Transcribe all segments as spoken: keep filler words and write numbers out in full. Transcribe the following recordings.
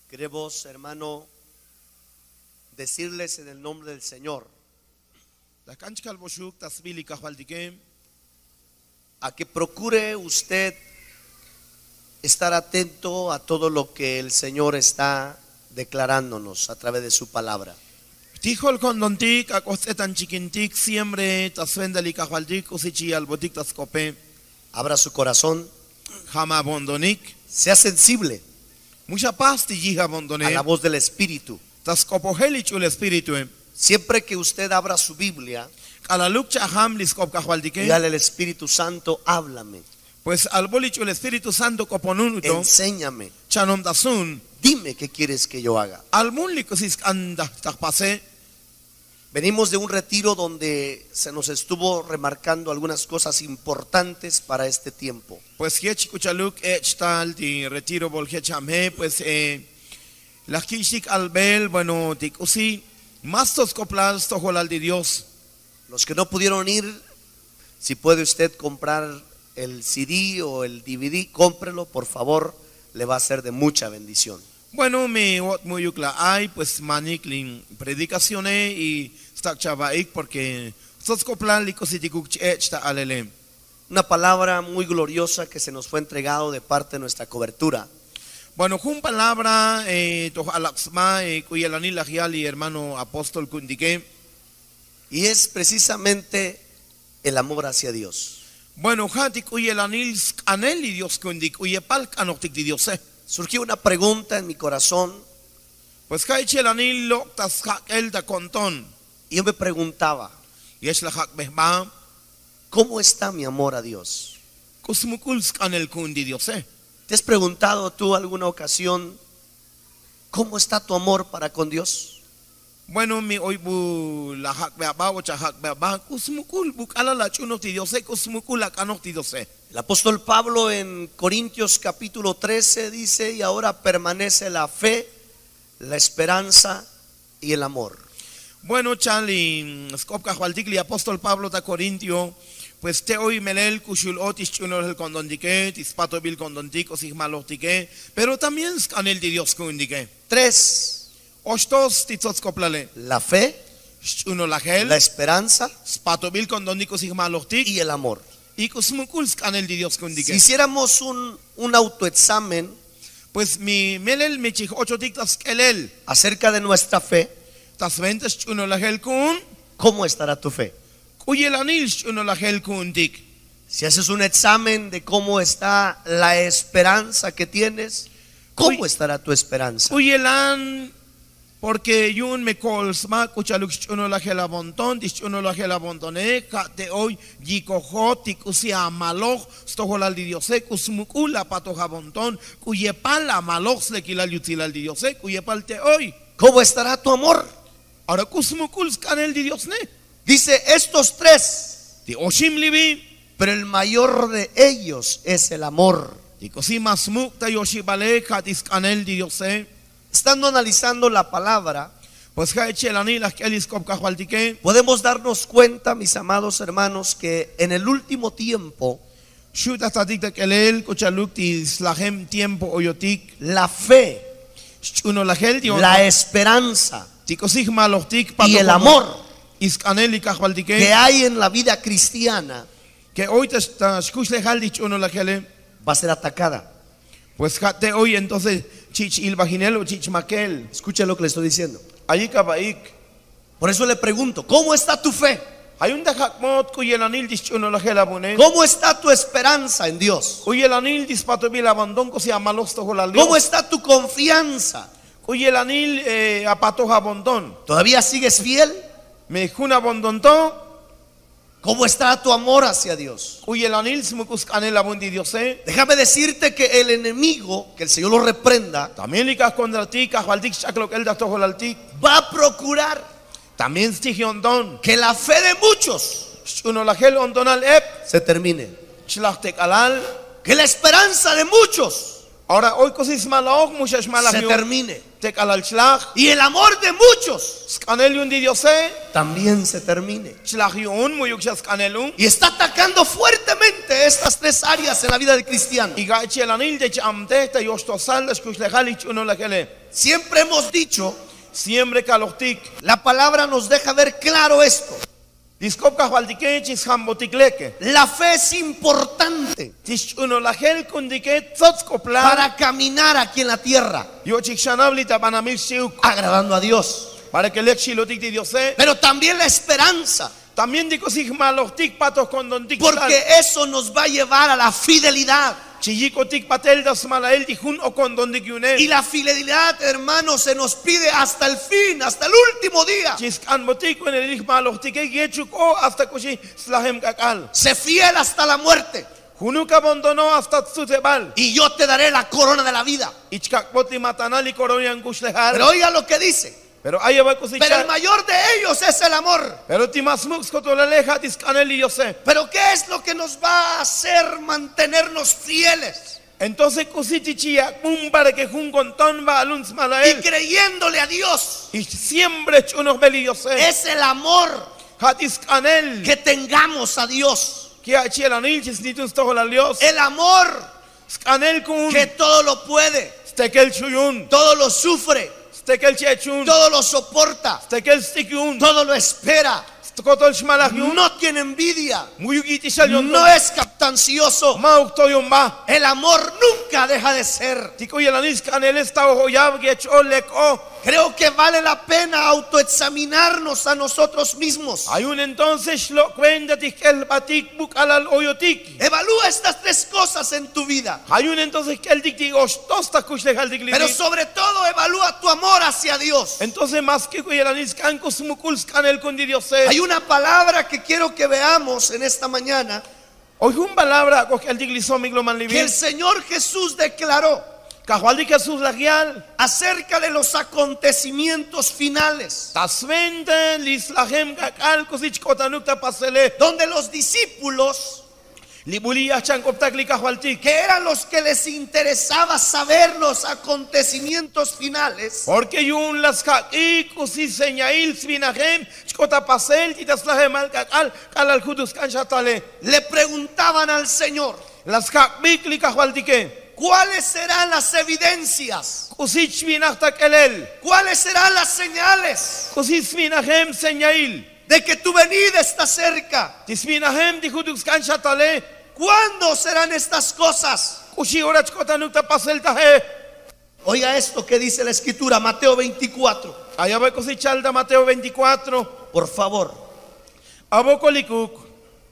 Queremos, hermano, decirles en el nombre del Señor a que procure usted estar atento a todo lo que el Señor está declarándonos a través de su palabra. Abra su corazón, sea sensible a la voz del Espíritu. Siempre que usted abra su Biblia, dígale al Espíritu Santo, háblame, pues el Espíritu Santo enséñame, dime qué quieres que yo haga. Venimos de un retiro donde se nos estuvo remarcando algunas cosas importantes para este tiempo. Pues retiro pues la kishik albel bueno tikusi más tos coplas tojolal de Dios. Los que no pudieron ir, si puede usted comprar el C D o el D V D, cómprelo, por favor, le va a ser de mucha bendición. Bueno, me muy yukla hay pues maniklin predicaciones y stack chavaik porque tos coplan licositikuk echta alelem. Una palabra muy gloriosa que se nos fue entregado de parte de nuestra cobertura. Bueno, con palabra eh to alaxma eh kuyelani lagiali hermano apóstol kundique, y es precisamente el amor hacia Dios. Bueno, hati kuyelani aneli Dios kundik uyepal kanoktik di Dios. Surgió una pregunta en mi corazón, pues kaichelani lo tas el da conton, y yo me preguntaba, yesh la hak behma, ¿cómo está mi amor a Dios? kusmukuls kanel kundi Dios. ¿Te has preguntado tú alguna ocasión cómo está tu amor para con Dios? Bueno, mi oibu la hak behba o cha hak behba kusmukul bukala la chunok di Dios, kusmukul la kanok di Dios. El apóstol Pablo en Corintios capítulo trece dice: y ahora permanece la fe, la esperanza y el amor. Bueno, Charlie, skopka jualtikli apóstol Pablo ta Corintio, pues te hoy melel kushul otis chunol el condondique, tispato bil condontico sigmalotike, pero también scanel de Dios kundique. Tres: Ostos titzoskoplale, la fe, chunolagel, la esperanza spato bil condondico sigmalotik y el amor. Y kusmukul scanel de Dios kundique. Si hiciéramos un, un autoexamen, pues mi melel me chich ocho tictas kelel acerca de nuestra fe, tas ventas chunolagel kun, ¿cómo estará tu fe? kuyelanil chunolagel kundik. Si haces un examen de cómo está la esperanza que tienes, ¿cómo estará tu esperanza? Kuyelan, porque yun me colsma kuchaluk chunolagel abonton, dischunolagel abontone, te hoy yikojotik usia maloj, stoholal di Diose, kusmukula patojabonton, kuyepal amaloj slekilal yutilal di Diose, kuyepal te hoy. ¿Cómo estará tu amor? Ahora kusmukul scanel di Dios ne. Dice estos tres, Di oshim libi, pero el mayor de ellos es el amor. di kosimas mukta yoshibale katis scanel di Dios. Estando analizando la palabra, Pues kaechelani las kelis kopka jualtique, podemos darnos cuenta, mis amados hermanos, que en el último tiempo shuta tatik kelel kuchaluk tis lahem tiempo oyotik, la fe, chunolagel di la esperanza Tikosig maloktik y el amor iskanel y que kajualtique, hay en la vida cristiana que hoy te escuch lejal di chunolagele, va a ser atacada. pues jate hoy entonces chich ilvaginel o chich makel, Escuche lo que le estoy diciendo. allí kabaik. Por eso le pregunto, ¿cómo está tu fe? Hay un dejacmot kuyelanil dis chunolagela bune, ¿Cómo está tu esperanza en Dios? kuyelanil dis patobil abandon kosi amalos toholal Dios, ¿Cómo está tu confianza? kuyelanil eh, apatoja abondon, ¿Todavía sigues fiel? me juna abondonto, ¿Cómo está tu amor hacia Dios? kuyelanil smukus kanel abundi Diose, Déjame decirte que el enemigo, que el Señor lo reprenda, también likas contra ti, kajualtik chaklok el da toholaltik, va a procurar también stigiondon, que la fe de muchos chunolagel ondonal ep, se termine, chlachtek alal, que la esperanza de muchos Ahora hoy cosis malog muchas malas se termine. te calal schlag. Y el amor de muchos Scanelium di Diose. también se termine. Schlagion muyuk scanelum. Y está atacando fuertemente estas tres áreas en la vida del cristiano. Y gachelanil de chamte te yostosal las kushlegalich uno la gele. Siempre hemos dicho, Siempre calortic. la palabra nos deja ver claro esto. Discop kahwaldike chis hambotikleke. La fe es importante Tish uno la gel kundike tzotskopla. para caminar aquí en la tierra, Yo chikshanabli tabanamil shiuk. agradando a Dios. Para que le chilotik di Diose. Pero también la esperanza, También digo sig malortic patos con don tic. porque eso nos va a llevar a la fidelidad. Chiyiko tik patel das malael dijun o con don dikyune. Y la fidelidad, hermanos, se nos pide hasta el fin, hasta el último día. Chiskan botik en el malortic yechuk o hasta kushi slahem kakal. Sé fiel hasta la muerte Junuka abandonó hasta tzutebal. y yo te daré la corona de la vida. Ichkak boti matanali koronian kushlejar. Pero oiga lo que dice. Pero ahí va a Pero el cosechar. mayor de ellos es el amor. Pero timasmux kotolaleja discanel y yo sé. Pero ¿qué es lo que nos va a hacer mantenernos fieles Entonces cositichia un para que jun conton va aluns y malael. creyéndole a Dios? Y siempre chunos beli yo sé. Es el amor Hatiscanel. que tengamos a Dios. Que achelanil chisnitus tohola Dios. El amor Scanel kun. que todo lo puede, Stekel chuyun. todo lo sufre, Stekel chechun. todo lo soporta, Stekel stikyun. todo lo espera. Kotol shmalahyun. No tiene envidia, Muyugiti shalyon. no es captancioso. Mauktoyun ba. El amor nunca deja de ser. Tiko yelanis canel esta ojoyab gecholeko. Creo que vale la pena autoexaminarnos a nosotros mismos. Hay un entonces lo cuenta el batik buk alal oyotik. Evalúa estas tres cosas en tu vida. Hay un entonces que el dicti tosta kushle haldik Pero lidi. sobre todo evalúa tu amor hacia Dios. Entonces más que kuyelanis kankos mukuls canel kundi diose. Hay una palabra que quiero que veamos en esta mañana Hoy un palabra ko el digliso migloman que libi. el Señor Jesús declaró Kahualdi Jesús la guial. acerca de los acontecimientos finales, Tasvente lislahem kakal kosich kotanukta pasele. donde los discípulos, Libulia chankoptak li kahualtik. que eran los que les interesaba saber los acontecimientos finales, Porque yun las kakik kusi señail svinahem chkota pasel titaslahem al kakal kalal kudus kanchatale. le preguntaban al Señor, Las kakik li kahualdike. ¿cuáles serán las evidencias? Kusich vinachtak elel. ¿Cuáles serán las señales Kusis vinahem señail. de que tu venida está cerca? Tisvinahem di kudus kanchatale. ¿Cuándo serán estas cosas? Kushi ora chkota nukta pasel tahe. Oiga esto que dice la escritura, Mateo veinticuatro. Allá va cosichalda Mateo veinticuatro. Por favor, Abokolikuk.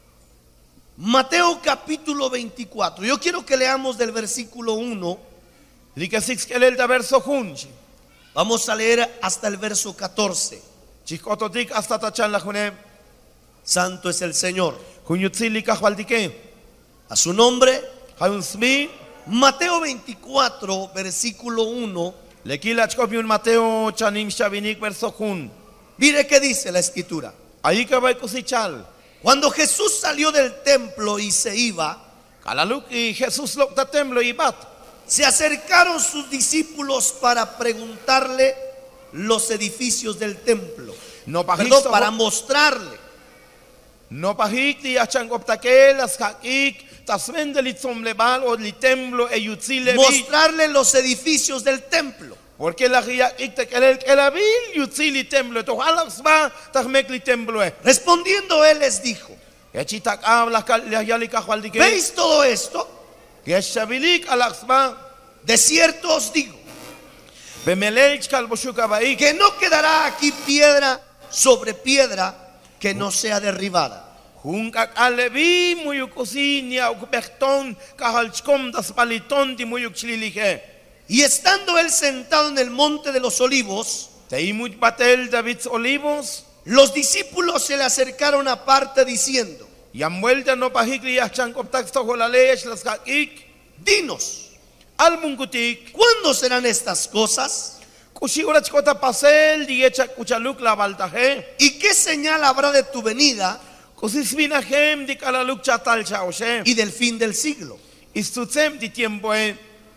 Mateo capítulo veinticuatro. Yo quiero que leamos del versículo uno. Likasix elel da verso hunchi. Vamos a leer hasta el verso catorce. Chikototik hasta tachan la junem. Santo es el Señor. Hunyutzili kahualdike. A su nombre, Hayunsmi. Mateo veinticuatro, versículo uno. Lekila chkopiun Mateo chanim shavinik verso hun. Mire qué dice la escritura. Ahí que va cosichal. Cuando Jesús salió del templo y se iba, Kalaluk y Jesús lo da temblo y bat. se acercaron sus discípulos para preguntarle los edificios del templo. No Perdón, pajik para mostrarle. no pajik ti achangoptake las hakik tasvende litzom lebal o li temblo e yutzile vi. Mostrarle los edificios del templo. Porque la guía ikte kelel kelabil yutzili temblo to halax ba tahmek li temblo e. Respondiendo él les dijo, Echitak habla yali kahualdike. ¿veis todo esto? Que shabilik alax ba. De cierto os digo, Bemelech kalboshuka baik. que no quedará aquí piedra sobre piedra que no sea derribada. Hunkak alevi muyuk usinia ukbechton kahalchkom das paliton di muyuk chlilige. Y estando él sentado en el monte de los olivos, Teimut batel David olivos. los discípulos se le acercaron aparte diciendo, Yamuelta no pahikli yachankoptak stoholalesh las hakik. dinos, Almungutik. ¿cuándo serán estas cosas? Kushi urachkota pasel diecha kuchaluk la baltaje. ¿Y qué señal habrá de tu venida Kusis vinahem di kalaluk chatal chaoshe. y del fin del siglo? Istutzem di tiempo e.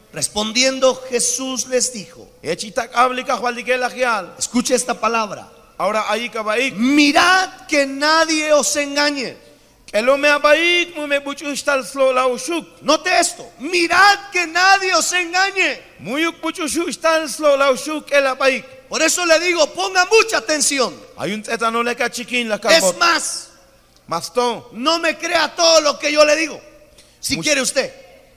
Respondiendo Jesús les dijo, Echitak ablika hualdike lagial. escuche esta palabra, Ahora ahí kabaik. mirad que nadie os engañe. Elo me abaik mu me buchustal slo la ushuk. Note esto, mirad que nadie os engañe. Muyuk buchustal slo la ushuk el abaik. Por eso le digo, ponga mucha atención. Hay un tetano le chiquín la Es carbot. más, Masto. no me crea todo lo que yo le digo, si Much- quiere usted.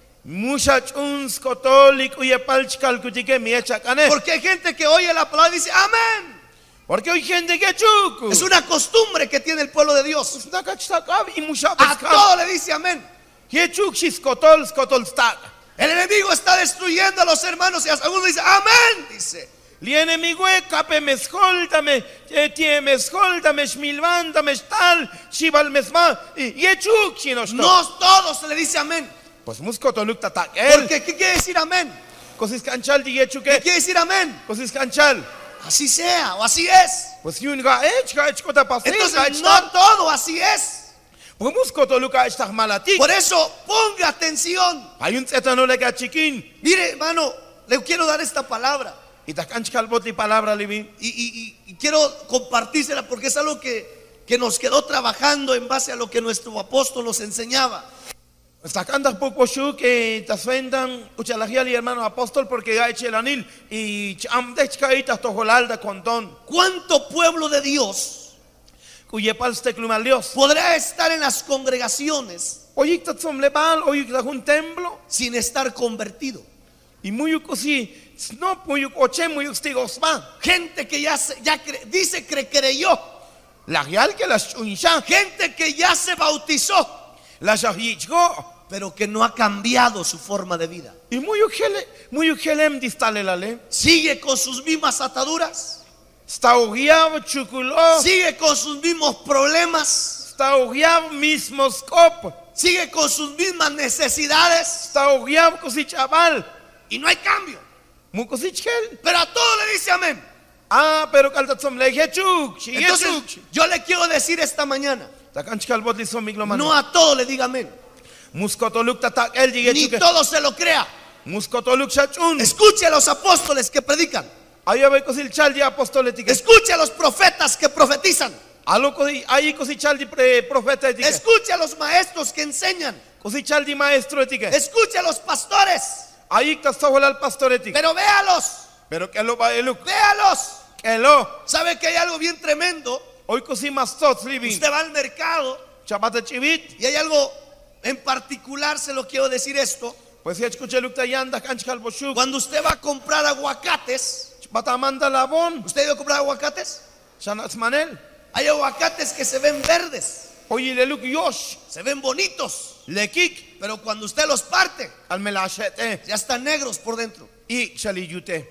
Muchach uns católico y palchcal kutike mi echacane. Porque hay gente que oye la palabra y dice, amén. Porque hay gente que chuku. Es una costumbre que tiene el pueblo de Dios. una cachtakab y mucha A todo le dice amén. Que chuk shis kotol skotol stak. El enemigo está destruyendo a los hermanos y a algunos dice, amén, dice. Li enemigo e kape me escoltame, tie me escoltame, shmilvantame, tal, shibal mesma, y chuk shinos. No todos se le dice amén. Pues muskotoluk tatak el. Porque ¿qué quiere decir amén? Cosis canchal di ¿Qué yechuke. quiere decir amén? Cosis canchal. Así sea o así es. Pues yun ga ech ga ech kota pasil ga Entonces ech no tal. todo así es. Pues muskotoluk ga ech tak malatik. Por eso ponga atención. Hay un tetano le ga chiquín. Mire, hermano, le quiero dar esta palabra Y tak canchal botli palabra libi. y, y- y- y quiero compartírsela porque es algo que, que nos quedó trabajando en base a lo que nuestro apóstol nos enseñaba. Sacandas poco shu que tasvendan uchalagial y hermano apóstol porque ga ech el anil y amdech kaitas tojolalda contón. ¿Cuánto pueblo de Dios Cuyepal steklumal Dios. podrá estar en las congregaciones Oyik tatzom lebal, oyik da un templo. sin estar convertido? Y muyuk osi, snop muyuk oche muyuk stigosma. Gente que ya, se- ya cre- dice que creyó, La real que la shunsha, gente que ya se bautizó, la shahichgo. pero que no ha cambiado su forma de vida. Y muyuk hele, muyuk helem distale la le. Sigue con sus mismas ataduras, Sta ogiav chukulo, sigue con sus mismos problemas, sta ogiav mismo skop, sigue con sus mismas necesidades sta ogiav kosich abal. y no hay cambio. Mukosich hel. Pero a todo le dice amén. Ah, pero kaltatzom le hechuk, shi Entonces, hechuk. yo le quiero decir esta mañana, Takanchkal botli som migloman. no a todo le diga amén, Muskotoluk tatak el ni digechuke. todo se lo crea. Muskotoluk shachun. Escuche a los apóstoles que predican, Ahí ve cosil chaldi apostoletik. escuche a los profetas que profetizan, Alo cosi, ahí cosi chaldi pre profeta etik. escuche a los maestros que enseñan, Cosi chaldi maestro etik. escuche a los pastores, Ahí tastohol al pastor etik. pero véalos, Pero que lo va eluk. véalos. Que lo. ¿Sabe que hay algo bien tremendo? Hoy cosi mastot living. Usted va al mercado Chabata chivit. y hay algo en particular, se lo quiero decir esto. Pues si escuché luk tayanda kanchkal boshuk. Cuando usted va a comprar aguacates, Bata manda labon. ¿usted ha ido a comprar aguacates? Shanas manel. Hay aguacates que se ven verdes, Hoy le luk yosh. se ven bonitos, Lekik. pero cuando usted los parte, Al melashete. ya están negros por dentro. Y shali yute.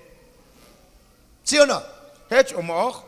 ¿Sí o no? Hech omoch.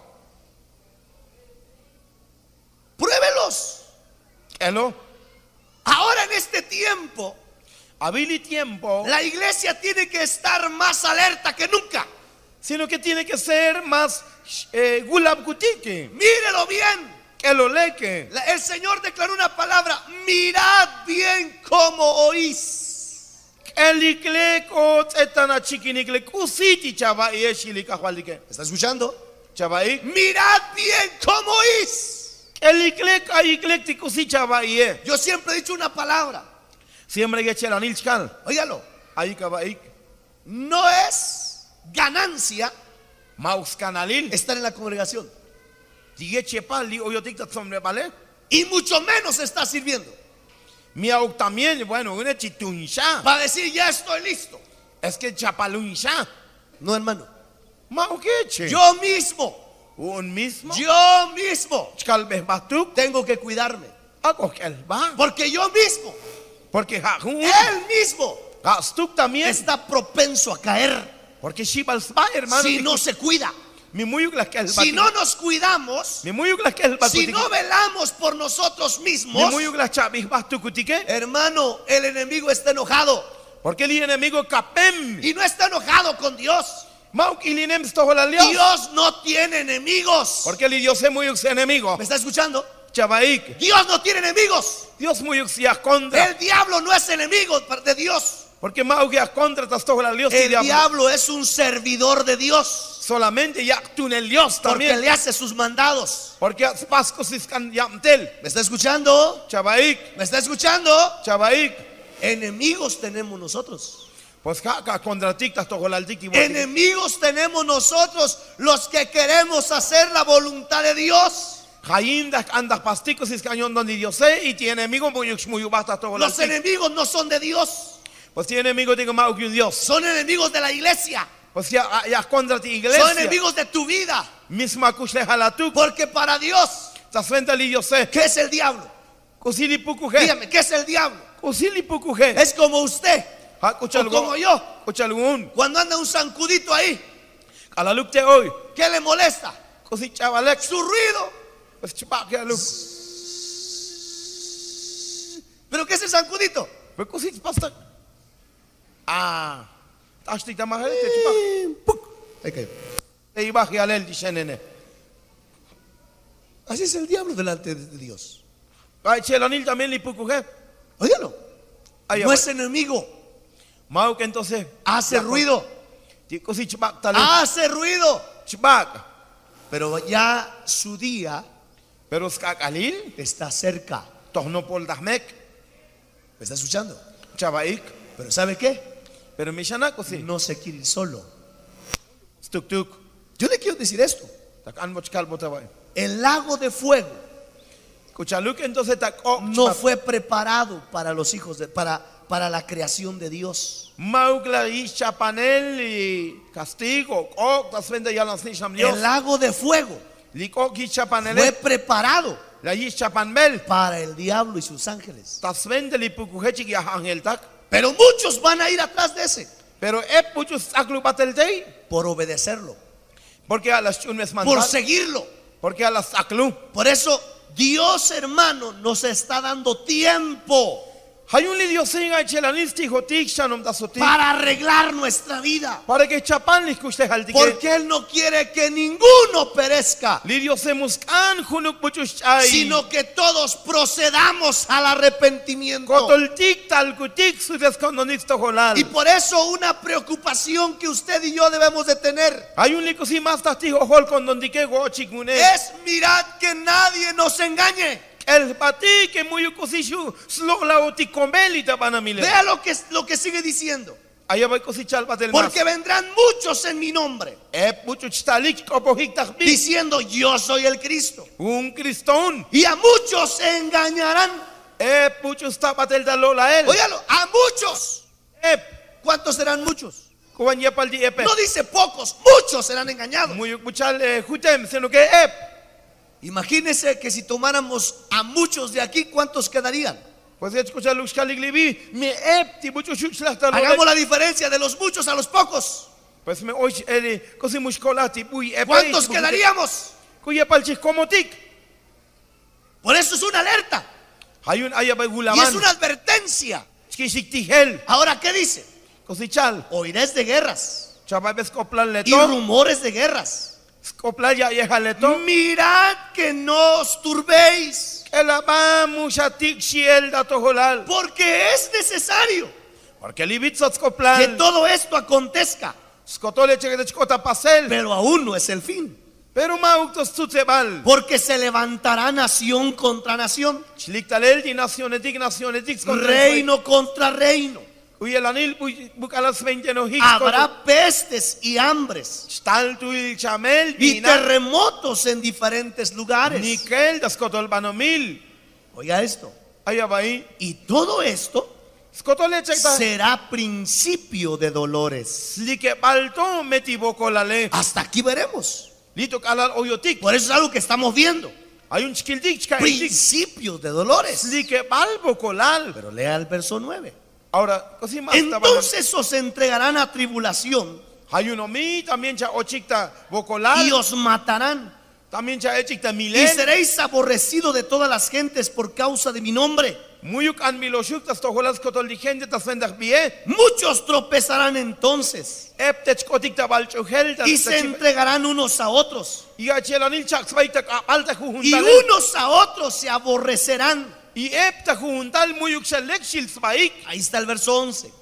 Pruébelos. Que lo. Ahora en este tiempo, Habili tiempo. la iglesia tiene que estar más alerta que nunca. Sino que tiene que ser más eh, gulab kutiki. Mírelo bien. Que lo leke. La- El Señor declaró una palabra, mirad bien cómo oís. Elikleko tsetana chikinikle kusiti chava y eshilika hualike. ¿Está escuchando? Chava y. Mirad bien cómo oís. Eliklek aiklek kusi chava y. Yo siempre he dicho una palabra, Siempre que eche la nilchkal. óigalo, Ahí kaba ik. no es ganancia Maus kanalil. estar en la congregación Dige chepali oyotik tatsomre vale. y mucho menos estar sirviendo. Mi auk también, bueno, una chitunsha. Para decir, ya estoy listo. Es que chapalunsha. No, hermano. Maukeche. Yo mismo, Un mismo. yo mismo Chkalbeh batuk. tengo que cuidarme. Akokel va. Porque yo mismo, Porque jajun. él mismo, Gastuk también. está propenso a caer Porque shibals va, hermano. si no se cuida. Mi muyuk las que el Si no nos cuidamos, Mi muyuk las que el si no velamos por nosotros Mi mismos, muyuk las chabis bastukutike. hermano, el enemigo está enojado. Porque el enemigo kapem. Y no está enojado con Dios. Mauk ilinem stohola Dios. Dios no tiene enemigos. Porque el Dios es muyuk se enemigo. ¿Me está escuchando? Chabaik. Dios no tiene enemigos. Dios muyuk se contra. El diablo no es enemigo de Dios. Porque mau que contra tas tojo la Dios El diablo. diablo es un servidor de Dios Solamente ya tú en el Dios porque también. le hace sus mandados. Porque pasco siscan yamtel. ¿Me está escuchando? Chabaik, ¿Me está escuchando? chabaik. Enemigos tenemos nosotros. Pues caca contra ti tas tojo la altik. Enemigos tenemos nosotros los que queremos hacer la voluntad de Dios. Jaindas andas pasticos iscañón donde Dios sé y tiene enemigos muy muy basta tojo la Los altik. enemigos no son de Dios, Pues tiene enemigos digo mau que un Dios. son enemigos de la iglesia, Pues ya ya contra ti iglesia. son enemigos de tu vida. Misma kushleja la tu. Porque para Dios, Tas frente al Dios sé. ¿qué es el diablo? Kusili pukuje. Dígame, ¿qué es el diablo? Kusili pukuje. Es como usted Ha o kuchal como yo. Kuchal un. Cuando anda un zancudito ahí, A la luk te hoy. ¿qué le molesta? Kusi chavalek. Su ruido. Pues chupa que luk. ¿Pero qué es el zancudito? Pues kusi pasta. Ah. Tashti tamahel te chupa. ¡Puc! Ahí cayó. Te iba que alel dishenene. Así es el diablo delante de Dios. Ay chelanil también li pukuje. Óigalo. Ay, No ay, es enemigo. Mau que entonces. Hace ruido. Ti kusi chupa taluk. Hace ruido. Chupa. Pero ya su día Pero skakalil. está cerca. Tohno pol dahmek. ¿Me está escuchando? Chabaik. Pero ¿sabe qué? Pero mi shana kusi. No se quiere ir solo. Stuk tuk. Yo le quiero decir esto. Tak an mochkal botawai. El lago de fuego Kuchaluk entonces tak oh. no fue preparado para los hijos de, para, para la creación de Dios. Maugla y chapanel y castigo. Oh, tas frente ya las nisham Dios. El lago de fuego Liko ki fue chapanele. preparado La y chapanbel. para el diablo y sus ángeles. Tas frente li pukuhechi ya angel tak. Pero muchos van a ir atrás de ese Pero ep muchos aklu batel day. por obedecerlo, Porque a las chunmes por mandat. seguirlo. Porque a las aklu. Por eso Dios, hermano, nos está dando tiempo Hay un lidio singa chelanisti hotik shanom tasoti. para arreglar nuestra vida. Para que chapan li kushte haltike. Porque Él no quiere que ninguno perezca, Lidio se muskan hunuk muchos chay. sino que todos procedamos al arrepentimiento. Kotoltik tal kutik su descondonisto holal. Y por eso una preocupación que usted y yo debemos de tener Hay un lico si más tastigo hol con donde que go chikune. es mirad que nadie nos engañe. El pati que muy cosishu slo la oti combeli tabanamile. Vea lo que, lo que sigue diciendo. Allá va cosichal batel mas. Porque vendrán muchos en mi nombre, E mucho chitalik opohik tahbi. diciendo yo soy el Cristo. Un cristón. Y a muchos engañarán. E mucho tabatel dalola el. Óyalo, a muchos. E ¿Cuántos serán muchos? kuan yapal di epe. No dice pocos, muchos serán engañados. Muy muchal jutem sino que e. Imagínese que si tomáramos a muchos de aquí, ¿cuántos quedarían? Pues escuchar los caliglibi me e ti mucho chuchla dalola. Hagamos la diferencia de los muchos a los pocos. Pues me hoy el cosi muscolati bui e. ¿Cuántos quedaríamos? Kuyapal chis comotik. Por eso es una alerta Hay un allá va y gulaman. es una advertencia. Chikisiktigel. Ahora, ¿qué dice? Cosichal. Oiréis de guerras Chababes coplan y leto. rumores de guerras. Coplan ya yeja leto. Mirad que no os turbéis, Que la va mucha tik shiel da toholal. porque es necesario Porque libitzot que coplan. todo esto acontezca, Skotole che de chkota pasel. pero aún no es el fin. Pero mauktos tutsebal. Porque se levantará nación contra nación, Chliktalel di nacionetik nacionetik. reino contra reino. Uyelanil bucalas veinte no hik. Habrá pestes y hambres Stal tu il chamel. y Dina. terremotos en diferentes lugares. Nikel das kotol banomil. Oiga esto. Allá va ahí. Y todo esto Skotole chekta. será principio de dolores. Slike balto metiboko la le. Hasta aquí veremos. Lito kalal oyotik. Por eso es algo que estamos viendo. Hay un chkildik chkaitik. Principios de dolores. Slike balbo kolal. Pero lea el verso nueve. Ahora, così más Entonces os entregarán a tribulación hay uno mi también cha ochikta bokolal. y os matarán. También cha echikta Y milen. seréis aborrecidos de todas las gentes por causa de mi nombre. Muyuk an miloshuk tas toholas kotol digente tas vendak bie. Muchos tropezarán entonces Eptech kotikta balchuhel tas. y se entregarán unos a otros. Y achelanil chak svaita alta Y jujuntal. unos a otros se aborrecerán. Y epta jujuntal muyuk shalek shil svaik. Ahí está el verso once.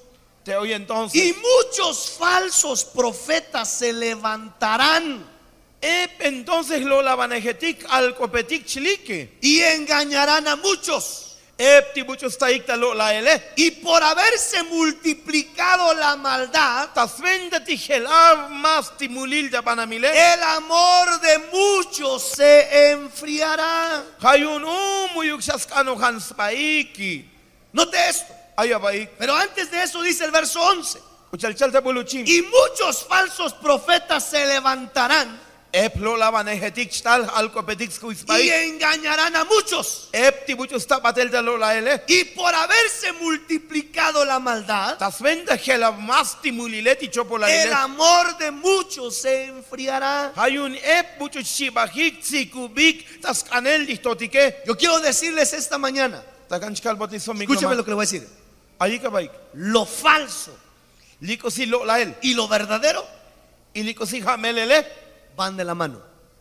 Te oye entonces. Y muchos falsos profetas se levantarán Ep entonces lo lavanejetik al copetik chilique. y engañarán a muchos. Ep tibuchos taikta lo la ele. Y por haberse multiplicado la maldad, Tasvenda tijelav más timulil de panamile. el amor de muchos se enfriará. Hayun um muyukshaskano hans paiki. Note esto. Ayabaik. Pero antes de eso dice el verso once. Uchalchalta buluchim. Y muchos falsos profetas se levantarán Ep lo lavanejetik stal al copetik y skuispaik. engañarán a muchos. Ep tibuchos tapatel de lo la ele. Y por haberse multiplicado la maldad, Tasvenda gelav más timulileti chopo la el ele. amor de muchos se enfriará. Hayun ep buchos shibahik tsikubik taskanel distotike. Yo quiero decirles esta mañana, Takanchkal botizo mi escúchame lo que le voy a decir. Ayika baik. Lo falso Liko si lo la el. y lo verdadero Y liko si jamelele. van de la mano.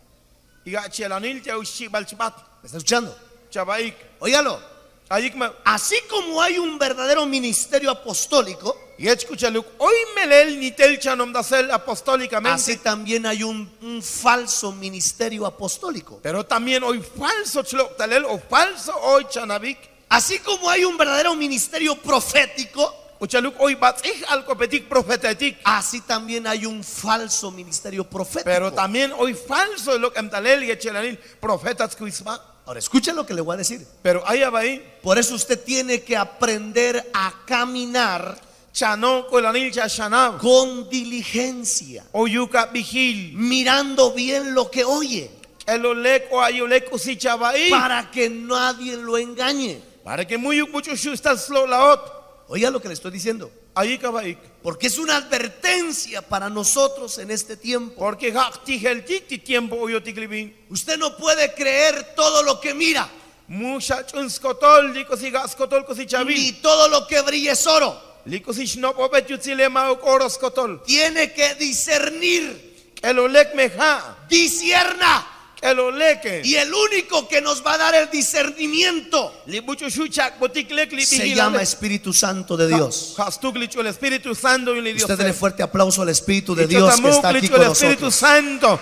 Iga chelanil te ushi balchibat. ¿Me está escuchando? Chabaik. Óigalo. Ayikma. Así como hay un verdadero ministerio apostólico, Y escucha Luke. Hoy melel ni tel chanom dasel así apostólicamente. también hay un, un falso ministerio apostólico. Pero también hoy falso chlok talel o falso hoy chanabik. Así como hay un verdadero ministerio profético, Uchaluk hoy batzich al copetik profetetik. así también hay un falso ministerio profético. Pero también hoy falso lo que emtalel y chelanil profetas kuisma. Ahora escuchen lo que le voy a decir. Pero ahí abai. Por eso usted tiene que aprender a caminar Chano kolanil chashanav. con diligencia, Oyuka vigil. mirando bien lo que oye, El olek o ayolek usi chabai. para que nadie lo engañe. Para que muy mucho shustas lo laot. Oiga lo que le estoy diciendo, Ahí kabaik. porque es una advertencia para nosotros en este tiempo. Porque hakti heltik ti tiempo oyotiklibin. Usted no puede creer todo lo que mira, Musha chunskotol liko si gaskotol kosi ni chabil. todo lo que brilla es oro. Liko si shnop opet yutzilema uk oroskotol. Tiene que discernir, El olek meja. disierna. El oleke. Y el único que nos va a dar el discernimiento Libucho shuchak botiklek li se vigilale. llama Espíritu Santo de Dios. Hastuk licho el Espíritu Santo y el Dios. Usted dele fuerte aplauso al Espíritu de Y Dios que chotamuk está aquí licho con el Espíritu nosotros. Santo.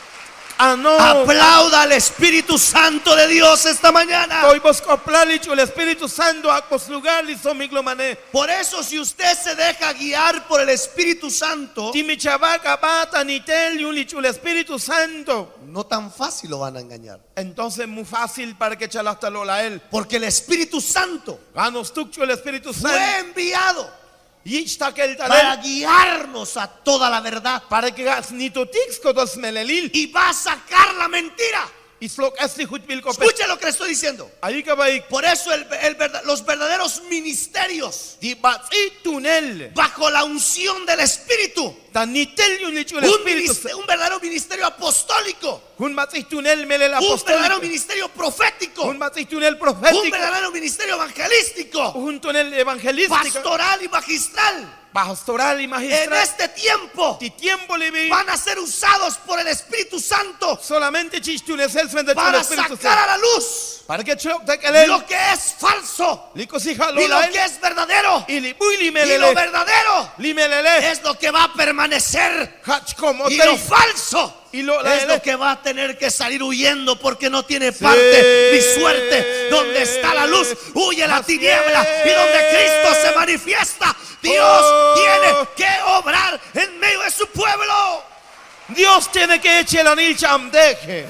Ah no. Aplauda al Espíritu Santo de Dios esta mañana. Hoy vos coplalicho el Espíritu Santo a pos lugar li somiglo mané. Por eso, si usted se deja guiar por el Espíritu Santo, Timi chabaka bata nitel y un licho el Espíritu Santo. no tan fácil lo van a engañar. Entonces muy fácil para que chalasta lola él. Porque el Espíritu Santo Ganos tucho el Espíritu fue Santo. enviado Y está que el para talel. guiarnos a toda la verdad. Para que gas nitotix kodos melelil. Y va a sacar la mentira. Y slok esli hutbil kopet. Escuche lo que le estoy diciendo. Ahí kabaik. Por eso el- el verda- los verdaderos ministerios Di batzi tunel. bajo la unción del Espíritu, Tan nitel y un licho el un, Espíritu minis- Santo. un verdadero ministerio apostólico, Un batzi tunel melel un verdadero apostólico. ministerio profético, Un batzi tunel un profético. verdadero ministerio evangelístico, Un tunel evangelístico. pastoral y magistral. Pastoral y En magistral. este tiempo Ti tiempo le vi. van a ser usados por el Espíritu Santo Solamente chistunes el suende el para Espíritu sacar a Santo. la luz Para que chok te kelel. lo que es falso Liko si y jalo lo la que es verdadero. Y li bui li Y lo melele. verdadero Li melele. es lo que va a permanecer Hach como y lo te. falso Y lo la es ele. lo que va a tener que salir huyendo porque no tiene parte ni suerte. Donde está la luz, huye la Así tiniebla. es. Y donde Cristo se manifiesta, Dios Oh. tiene que obrar en medio de su pueblo. Dios tiene que echar el anil chamdeje.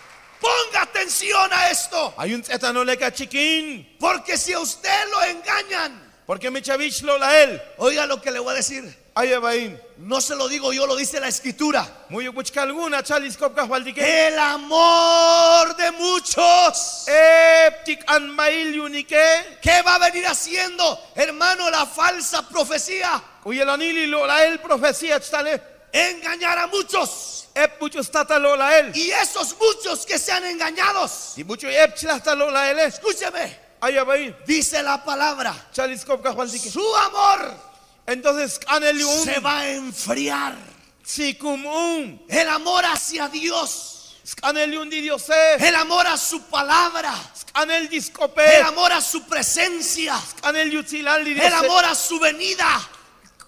Ponga atención a esto, Hay un etanoleka chiquín. porque si a usted lo engañan, Porque mi chavich lo la él. oiga lo que le voy a decir. Ahí vain. No se lo digo yo, lo dice la Escritura. Muy buchka alguna chalis kopka waldique. El amor de muchos. Eptik an mail unique. ¿Qué va a venir haciendo, hermano, la falsa profecía? Uy el anil y lo la él profecía chale. Engañar a muchos. Ep muchos tata lo la él. Y esos muchos que sean engañados, Y mucho ep chilasta lo la él. escúcheme, Ahí vain. dice la palabra, Chalis kopka waldique. su amor Entonces anel se un. va a enfriar. Sikum un. El amor hacia Dios, Anel un di Diose. el amor a su palabra, Anel el discope. amor a su presencia, Anel yutzilal di el Diose. amor a su venida.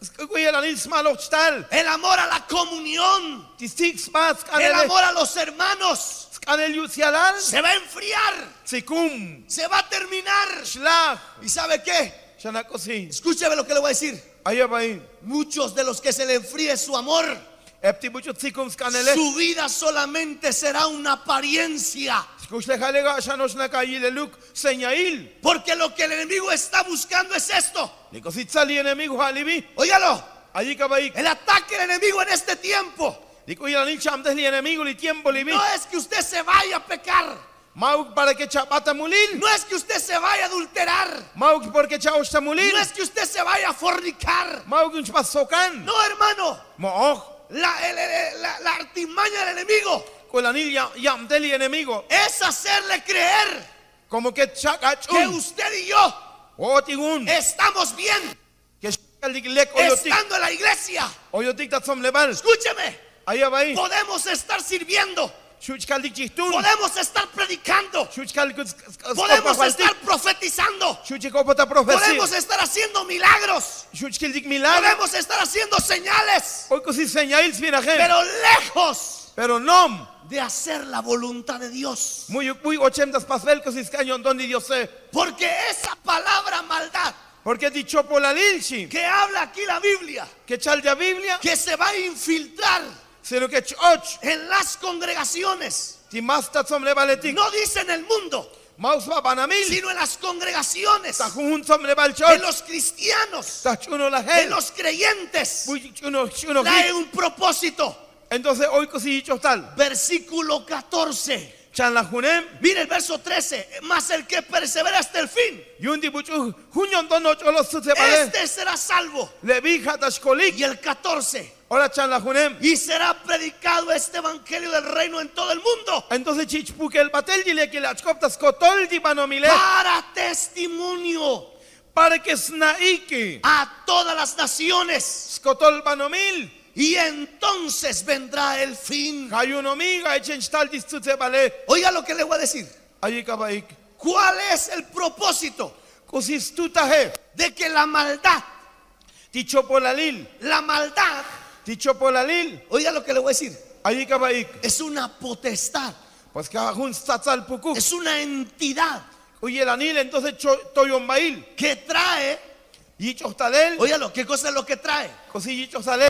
Kuyelanil smalok tal. el amor a la comunión, Die stik spas el kanele. amor a los hermanos, Kanel yusialal. se va a enfriar, Sikum. se va a terminar. Schlag. ¿Y sabe qué? Shanakosin. Escúcheme lo que le voy a decir. Ayabain. Muchos de los que se le enfríe su amor, Epti buchut sikum skanele. su vida solamente será una apariencia. Kushle halega shanos nakayile luk señail. Porque lo que el enemigo está buscando es esto. Nikositsali enemigo halibi. Óigalo, Allí kabaik. el ataque del enemigo en este tiempo Dikuyelanil chamdes li enemigo li tiempo libi. no es que usted se vaya a pecar, Mauk para que chapata mulil. no es que usted se vaya a adulterar, Mauk porque chaosta mulil. no es que usted se vaya a fornicar. Mauk un pasokan. No, hermano, Mooj. la, el- el- la- la artimaña del enemigo Kuyelanil yamdeli enemigo. es hacerle creer Como que que chakachun. usted y yo Otigun. estamos bien Que shkaldik lek oyotik. estando en la iglesia. Oyotik tatzom lebal. Escúcheme, Ayabai. podemos estar sirviendo, Shuchkaldik chichtun. podemos estar predicando, Shuchkaldik podemos estar profetizando, Shuchikopota profecía. podemos estar haciendo milagros, Shuchkaldik milagro. podemos estar haciendo señales, Hoy cosi señal spinaje. pero lejos Pero nom. de hacer la voluntad de Dios. Muy muy ochenta pasvel cosi cañón donde Dios se. Porque esa palabra maldad Porque dicho por la lilchi. que habla aquí la Biblia, Que chal de Biblia. que se va a infiltrar Sino que choch. en las congregaciones, Ti mas tatzom lebaletik. no dice en el mundo, Maus va banamil. sino en las congregaciones, Tajun som lebal en choch. los cristianos, Tachuno la en hel. los creyentes. Muy chuno chuno. Trae un propósito. Entonces hoy cosi dicho tal. Versículo catorce. Chan la junem. Mire el verso trece. Mas el que persevera hasta el fin, Yundi buchu. Junyon dono cholos se vale. este será salvo. Levi hatashkolik. Y el catorce. Ahora chan la junem. Y será predicado este evangelio del reino en todo el mundo Entonces chichpuke el batel dile que la chkoptas kotol di banomile. para testimonio Para que snaiki. a todas las naciones. Skotol banomil. Y entonces vendrá el fin. Hayunomiga echen tal distute vale. Oiga lo que le voy a decir. Allí kabaik. ¿Cuál es el propósito Kusistutahe. de que la maldad, Ticho polalil. la maldad, Ticho polalil. oiga lo que le voy a decir, Allí kabaik. es una potestad, Pues que hajun statzal puku. es una entidad Oye el anil entonces toyombail. que trae, Yichostalel. óigalo, ¿qué cosa es lo que trae? Cosi yichostalel.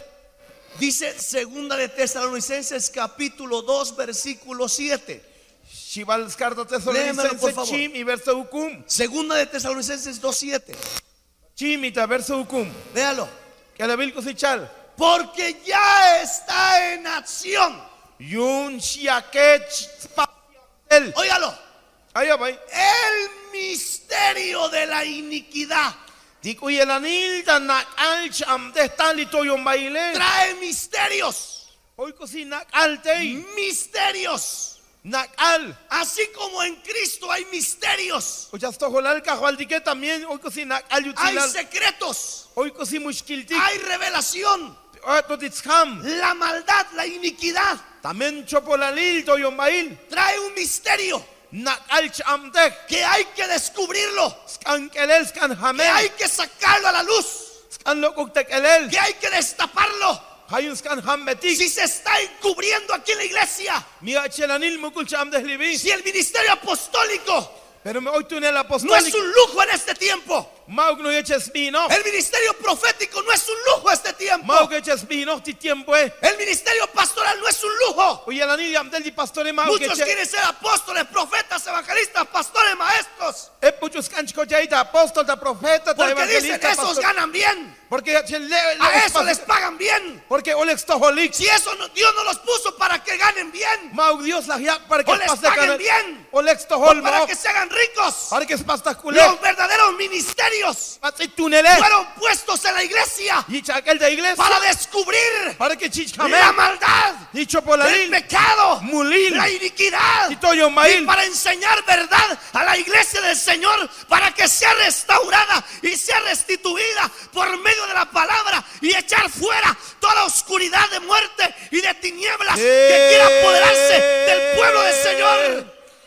Dice segunda de Tesalonicenses capítulo dos versículo siete. Shival carta Léemelo, por tesalonicense favor. chim y verso hukum. Segunda de Tesalonicenses dos siete. Chimita verso hukum. Véalo. Que la vil cosichal. Porque ya está en acción. Yun shiakech spael. Óigalo. Allá va. El misterio de la iniquidad Diku y el anil dan nak al cham de stali toyombaile. trae misterios. Hoy cosi nak al tei. Misterios. Nak al. Así como en Cristo hay misterios, Ochas toholal kahualdique también. Hoy cosi nak al hay yutilal. secretos, Hoy cosi mushkiltik. hay revelación. Atotitskam. La maldad, la iniquidad También chopolalil toyombail. trae un misterio Nak al cham de. que hay que descubrirlo, Skan kelel skan que hamel. hay que sacarlo a la luz, Skan lokuk tekelel. que hay que destaparlo. Hayun skan hammetik. Si se está encubriendo aquí en la iglesia, Mira chelanil mukul cham de libi. si el ministerio apostólico Pero me hoy tunel no es apostólico. un lujo en este tiempo, Mauk no eches vino. el ministerio profético no es un lujo en este tiempo, Mauk eches vino ti tiempo eh. el ministerio pastoral no es un lujo. Oye la niña del di pastore mauk Muchos eche. quieren ser apóstoles, profetas, evangelistas, pastores, maestros, E puchos canchco jaita apóstol ta profeta ta porque dicen evangelista. esos pastor. ganan bien, Porque echen le a eso les pagan bien. Porque Olex toholik. Si eso no- Dios no los puso para que ganen bien, Mauk Dios la ya para que o les pase paguen canal. bien, Olex o tohol para mauk. que se hagan ricos. Para que es pasta culé. Los verdaderos ministerios Patsi tunele. fueron puestos en la iglesia Y chaquel de iglesia. para descubrir Para que chichkame. la maldad, Dicho por la el lil. pecado, Mulil. la iniquidad, Y toyo y mail. para enseñar verdad a la iglesia del Señor, para que sea restaurada y sea restituida por medio de la palabra y echar fuera toda la oscuridad de muerte y de tinieblas que quiera apoderarse del pueblo del Señor.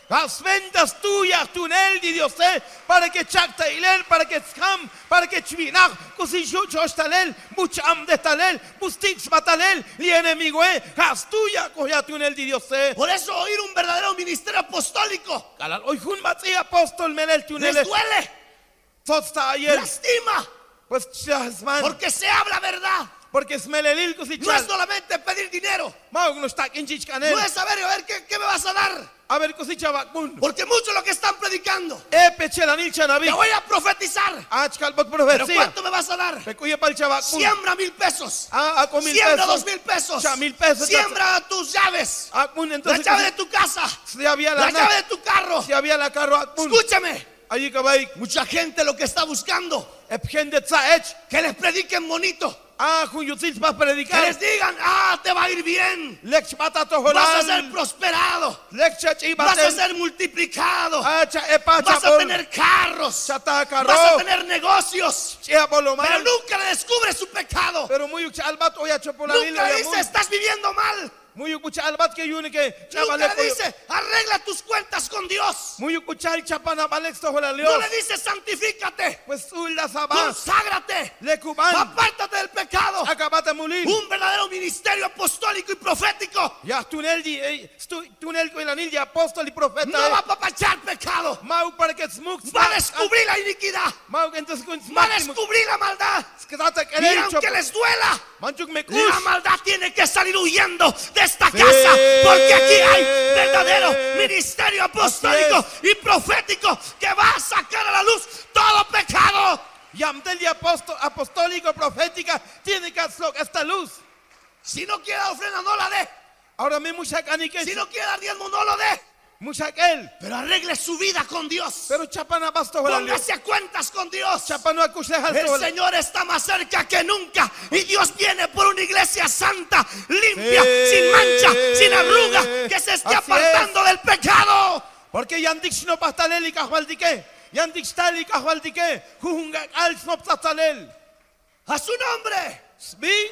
Las ventas tuyas, tunel di Dios, para que chacta ilel, para que scam, para que chvinach, così chucho stalel, mucham de talel, bustix batalel, y enemigo, eh, las tuyas, coja tunel di Dios. Por eso oír un verdadero ministerio apostólico Kalal, hoy jun matzi apóstol menel tunel. les duele, Tosta ayer, lastima, pues chasman, porque se habla verdad. porque es melelil così No es chal. solamente pedir dinero, Maug no está en chichanel. no es saber, a ver, ¿qué, qué me vas a dar? A ver così chavakun. Porque muchos lo que están predicando, E pechelanil chanavi. te voy a profetizar, Ach kalbot pero profecía. ¿cuánto me vas a dar? Pecuye pal chavakun. Siembra mil pesos, Ah, a con mil siembra pesos. dos mil pesos, Cha, mil pesos. siembra tus llaves, Akmun la entonces. llave de tu casa, Si había la la llave na. de tu carro. Si había la carro akmun. Escúchame, Allí kabay. mucha gente lo que está buscando, Epgende tsaech. que les prediquen bonito, Ah, kun yutzil pa que predicar. les digan, ah, te va a ir bien, Lech mata to vas a holal. ser prosperado, Lech cha chi vas a batel. ser multiplicado, Ah, cha epa cha vas a bol. tener carros, Chata carro. vas a tener negocios, Chia bolomar. pero nunca le descubres su pecado, Pero muy ucha albat oya chopolalil. nunca le dice, estás viviendo mal, Muy ucha albat que yune que nunca chavale. le dice, arregla tus cuentas con Dios, Muy ucha el chapana balex to no holalio. le dice, santifícate, Pues ulda sabas. conságrate, Le cuban. apártate del pecado. Acabate mulin. Un verdadero ministerio apostólico y profético Ya tunel di eh, stu- tunel ko ilanil di apóstol y profeta. no va a apapachar pecado, Mau para que smuk. va a descubrir la iniquidad, Mau entonces con va a smak. descubrir la maldad, Skata y querer aunque les duela, Manchuk me la kush. maldad tiene que salir huyendo de esta Sí. casa, porque aquí hay verdadero ministerio apostólico Así y profético que va a sacar a la luz todo pecado. Yamtel di apóstol apostólico profética tiene que hacer esta luz. Si no quiere dar ofrenda, no la dé. Ahora mismo shakani que Si no quiere dar diezmo, no lo dé. mushakel. Pero arregle su vida con Dios. Pero chapana basto holalio. Póngase a cuentas con Dios. Chapano akusle El halto. Señor está más cerca que nunca y Dios viene por una iglesia santa, limpia, Sí. sin mancha, sin arruga, que se esté Así apartando del pecado. Porque yandik no pastalel y kahwaldike. Yandik stali kahwaldike. Juhunga al snop tatalel. A su nombre, Sbi.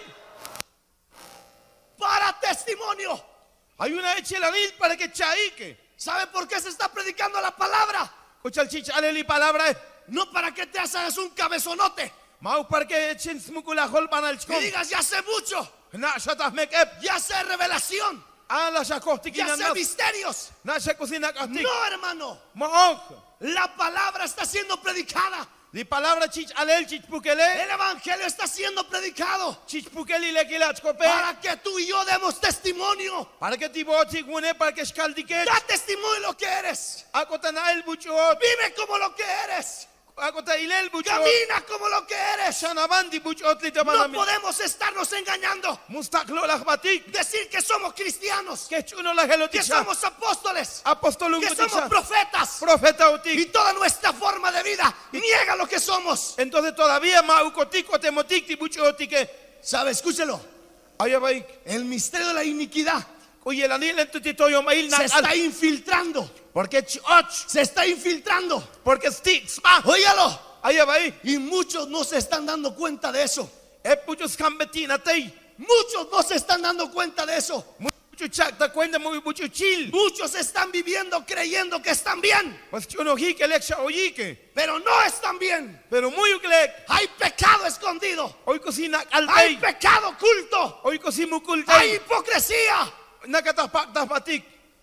para testimonio. Hay una echelanil para que chaike. ¿Sabe por qué se está predicando la palabra? Escucha chich aleli palabra. No para que te hagas un cabezonote Mau para que echen smukula holban al y chkom. digas, ya sé mucho, Na shatas mekep. ya sé revelación, Ala shakosti ya sé kinan. misterios. Na shakosina kastik. No, hermano, Mook. la palabra está siendo predicada. Di palabra chich alel chich pukele. El evangelio está siendo predicado Chich pukeli le kilach kope. para que tú y yo demos testimonio. Para que tibo chigune para que skaldike. Da testimonio de lo que eres. Akotana el buchot. Vive como lo que eres. Akota ilel buchot. Camina como lo que eres. Shanabandi buchot li No tabanami. podemos estarnos engañando. Mustaklo lahbatik. Decir que somos cristianos, Que chuno la que gelotisha. somos apóstoles, Apostolum que somos butisha. profetas. Profeta Y utik. toda nuestra forma de vida niega lo que somos. Entonces todavía maukotik temotik ti buchotike. ¿Sabe? Escúchelo. Ayabaik. El misterio de la iniquidad Oye, la niel en tu titoyo mail se está nakal. infiltrando. Porque choch. Se está infiltrando. Porque sticks ma. Óigalo. Ayabai. Y muchos no se están dando cuenta de eso. E puchos kambetina tei. Muchos no se están dando cuenta de eso. Mucho chak ta cuenta muy mucho chill. Muchos están viviendo creyendo que están bien, Pues chuno hi que leksha oyike. pero no están bien. Pero muy uklek. Hay pecado escondido. Hoy cocina Hay altei. pecado oculto. Hoy cocina Hay mukultei. hipocresía. Nakatas paktas batik.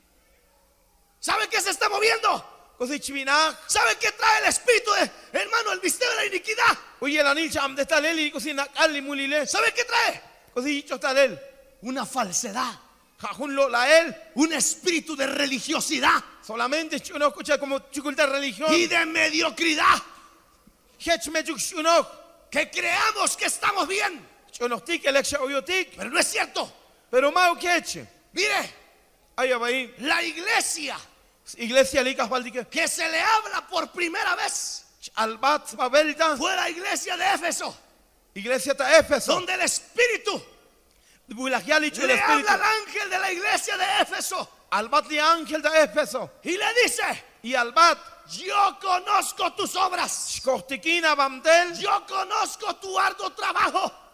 ¿Sabe qué se está moviendo? Così chivina. ¿Sabe qué trae el espíritu de, hermano, el misterio de la iniquidad? Oye, la nilcha am de taleli cocina ali mulile. ¿Sabe qué trae? Così chotalel. Una falsedad, Jajun lo la él. un espíritu de religiosidad Solamente chuno escucha como chuculta religión. y de mediocridad. Hech mechuk chuno. Que creamos que estamos bien, Chuno tik leksha oyotik. pero no es cierto. Pero mau keche. Mire, Ayabai. la iglesia Iglesia likas baldike. que se le habla por primera vez Albat babelta. fue la iglesia de Éfeso, Iglesia ta Éfeso. donde el espíritu Bulagiali el le espíritu. habla al ángel de la iglesia de Éfeso Albat li ángel de Éfeso. y le dice, Y albat. yo conozco tus obras, Shkohtikina bamdel. yo conozco tu arduo trabajo,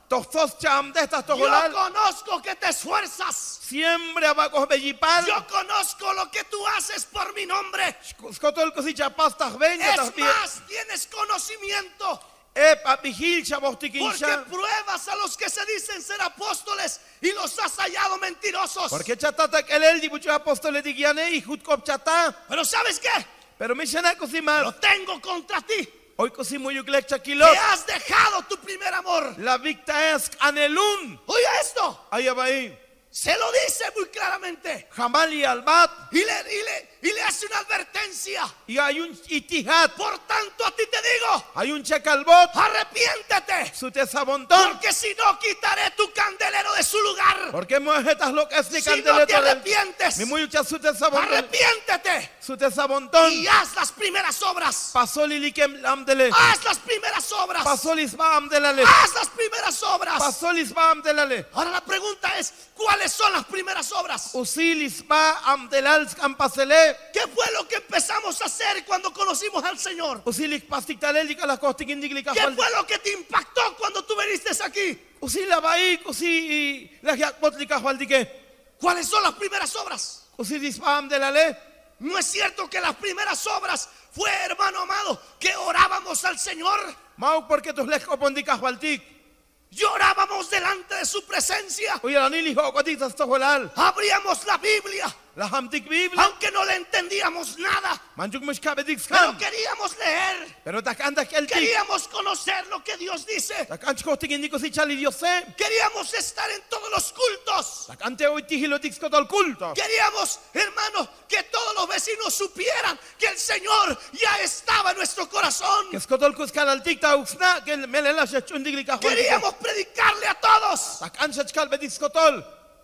Tohtos cham de estas Yo toholal. conozco que te esfuerzas. Siempre abajo bellipal. Yo conozco lo que tú haces por mi nombre. Skotol cosicha pastas veña Es también. más, tienes conocimiento. Ep apihil Porque chabostiquinsha. pruebas a los que se dicen ser apóstoles y los has hallado mentirosos. Porque chatata que el di muchos apóstoles de Guiane y Jutkop chata. Pero ¿sabes qué? Pero me llana Lo cosimar. tengo contra ti. Hoy cosimo yuklek Que chakilot. has dejado tu primer amor. La victa es anelun. Oiga esto. Ahí va ahí. Se lo dice muy claramente. Jamali albat. Y le, y le, y le hace una advertencia. Y hay un itihat. Por tanto, a ti te digo, Hay un chacalbot. arrepiéntete. Su tesabontón. Porque si no, quitaré tu candelero de su lugar. Porque mujetas lo que es de Si no te candeleto del. arrepientes, Mi muy su tesabontón. arrepiéntete. Su tesabontón. Y haz las primeras obras. Pasó lilikem amdele. Haz las primeras obras. Pasó lisba amdelale. Haz las primeras obras. Pasó lisba amdelale. Ahora la pregunta es, ¿cuáles son las primeras obras? Usi lisba amdelal campasele. ¿Qué fue lo que empezamos a hacer cuando conocimos al Señor? Usi lik pastiktalel dika las costiquindiglica. ¿Qué fue lo que te impactó cuando tú viniste aquí? Usi la baik. Usi la yakbotlika jualdike. ¿Cuáles son las primeras obras? Usi lisba amdelale. ¿No es cierto que las primeras obras fue, hermano amado, que orábamos al Señor? Mau porque tus lejos pondika jualtik. Llorábamos delante de su presencia. Oye la nili jocotitas toholal. Abríamos la Biblia, La hamtik biblia. aunque no le entendíamos nada. Manchuk mushkabedik Pero skam. queríamos leer. Pero takanda keltik. Queríamos conocer lo que Dios dice. Takanch kostikindiko si chali diose. Queríamos estar en todos los cultos. Takante hoy tigilotik skotol culto. Queríamos, hermano, que todos los vecinos supieran que el Señor ya estaba en nuestro corazón. Que skotol kuskanaltik ta uxna. Que melela shechundiglika jualdike. Queríamos predicarle a todos. Takancha chkalbedik skotol.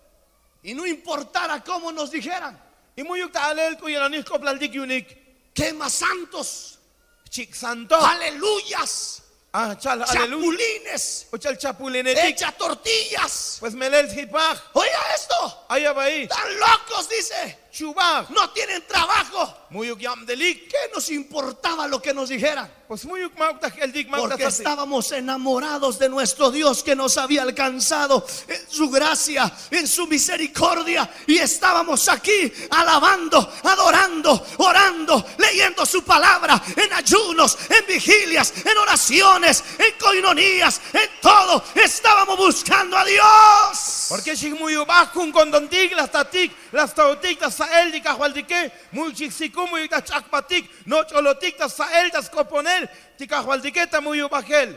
Y no importara cómo nos dijeran. Y muy yukta alel kuyelanis koplaldik yunik. Que más santos, Chik santo. aleluyas, Ah, chal, aleluya. chapulines, Ochal chapulinetik. echa tortillas. Pues melel hitbach. Oiga esto, Ahí va ahí. tan locos, dice. Chubach. No tienen trabajo. Muy yuk yamdelik. ¿Qué nos importaba lo que nos dijeran? Pues muy yuk mauktak el dik mauktak Porque así. estábamos enamorados de nuestro Dios que nos había alcanzado en su gracia, en su misericordia. Y estábamos aquí alabando, adorando, orando, leyendo su palabra, en ayunos, en vigilias, en oraciones, en coinonías, en todo. Estábamos buscando a Dios. Porque si muy yubach kun kondontik las tatik, las tautik, las sael di kajualdike, muy chixikum muy yuk chakpatik, no cholotik, las sael, las koponel, ti kajualdiketa muy yubachel.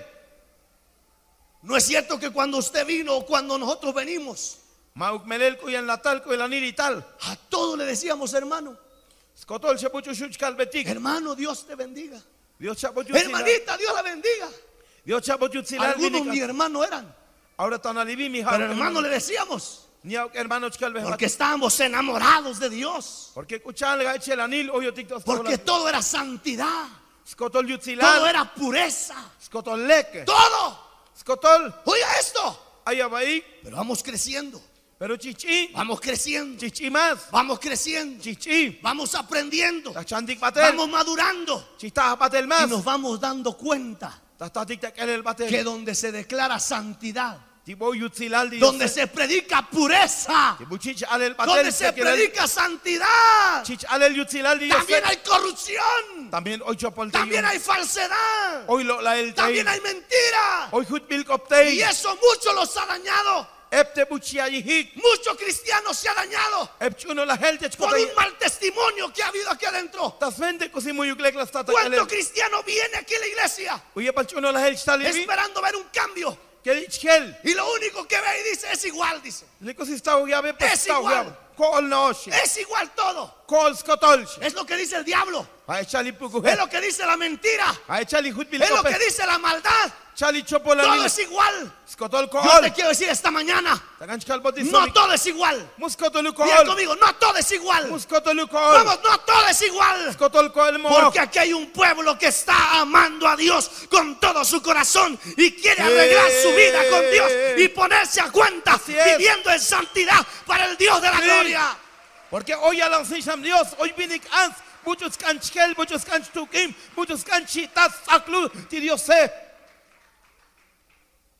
¿No es cierto que cuando usted vino o cuando nosotros venimos, Mauk melel kuyan latal kuyelanir y tal. a todos le decíamos, hermano, Skotol chapuchu shuchkal betik. hermano, Dios te bendiga? Dios chapuchu Hermanita, Dios la bendiga. Dios chapuchu silal. Algunos ni hermano eran, Ahora tan alivi mi pero hermano le decíamos, Ni auk hermano chkal porque estábamos enamorados de Dios, Porque kuchal ga echel anil oyo tiktos. porque todo era santidad, Skotol todo yutzilal. era pureza, Skotol leke. todo. Skotol. Oiga esto, Allá va ahí. pero vamos creciendo, Pero chichi. vamos creciendo, Chichi más. vamos creciendo, Chichi. vamos aprendiendo, Tachandik batel. vamos madurando Chista batel y más. nos vamos dando cuenta Tastatik takel el batel. que donde se declara santidad, Tipo yutzilal di. donde se predica pureza, Tipo chich alel batel. donde se predica santidad, Chich alel yutzilal di. también hay corrupción, También hoy chopol. también hay falsedad, Hoy lo la el también hay mentira. Hoy hut bil Y koptei. eso mucho los ha dañado. Epte buchi ayihik. Muchos cristianos se han dañado Epchuno la helte por chkotei. un mal testimonio que ha habido aquí adentro. Tas vende kusi muy yuklek las tata ¿Cuánto kelel. cristiano viene aquí a la iglesia Oye palchuno la hel stalivi. esperando ver un cambio? Que dichkel. Y lo único que ve y dice es igual, dice. Liko si sta uyabe Es pas sta igual. uyabe. Kol no oshi. Es igual todo. Kol skotolshi. Es lo que dice el diablo. Ay chali puku Es he. lo que dice la mentira. Ay chali hut bil Es lo que kopet. dice la maldad. Chali chopo la Todo lila. es igual. Skotol Yo kol. te quiero decir esta mañana, Taganchkal botis. no todo es igual. Muskotolu Diga kol. conmigo, no todo es igual. Muskotolu kol. Vamos, no todo es igual. Skotol kol mo. Porque aquí hay un pueblo que está amando a Dios con todo su corazón y quiere arreglar su vida con Dios y ponerse a cuenta Así es. viviendo en santidad para el Dios de la Sí. gloria. Porque hoy alancisham Dios. Hoy vinik ans. Muchos canchkel. Muchos canchtukim. Muchos canchitas saklu. Ti Dios se.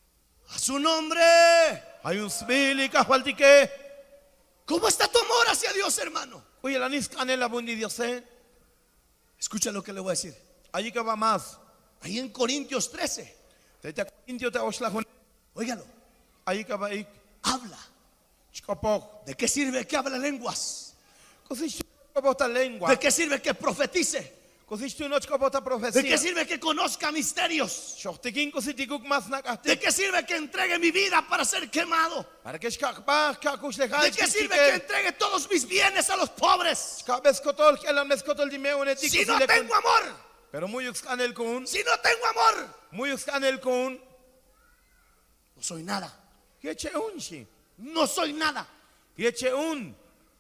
A su nombre. Hay un smili kahvaltike. ¿Cómo está tu amor hacia Dios, hermano? Oye, la nis canela bundi Dios, eh. Escucha lo que le voy a decir. Allí que va más. Ahí en Corintios trece. Te te indio te oslahun. Óigalo. Allí que va ik. Habla. Chkopok. ¿De qué sirve que hable lenguas? Così chkopota lengua. ¿De qué sirve que profetice? Così tu no chkopota ¿De profecía. qué sirve que conozca misterios? Shortikin così tikuk mas ¿De nakahti. qué sirve que entregue mi vida para ser quemado? Para que shkakba kakush ¿De lehal. qué sirve que entregue todos mis bienes a los pobres? Kabeskotol kelam beskotol dimeo netik. Si no tengo amor, Pero muy uxkanel kun. si no tengo amor, Muy uxkanel kun. no soy nada. Yeche unshi. No soy nada. Yeche un.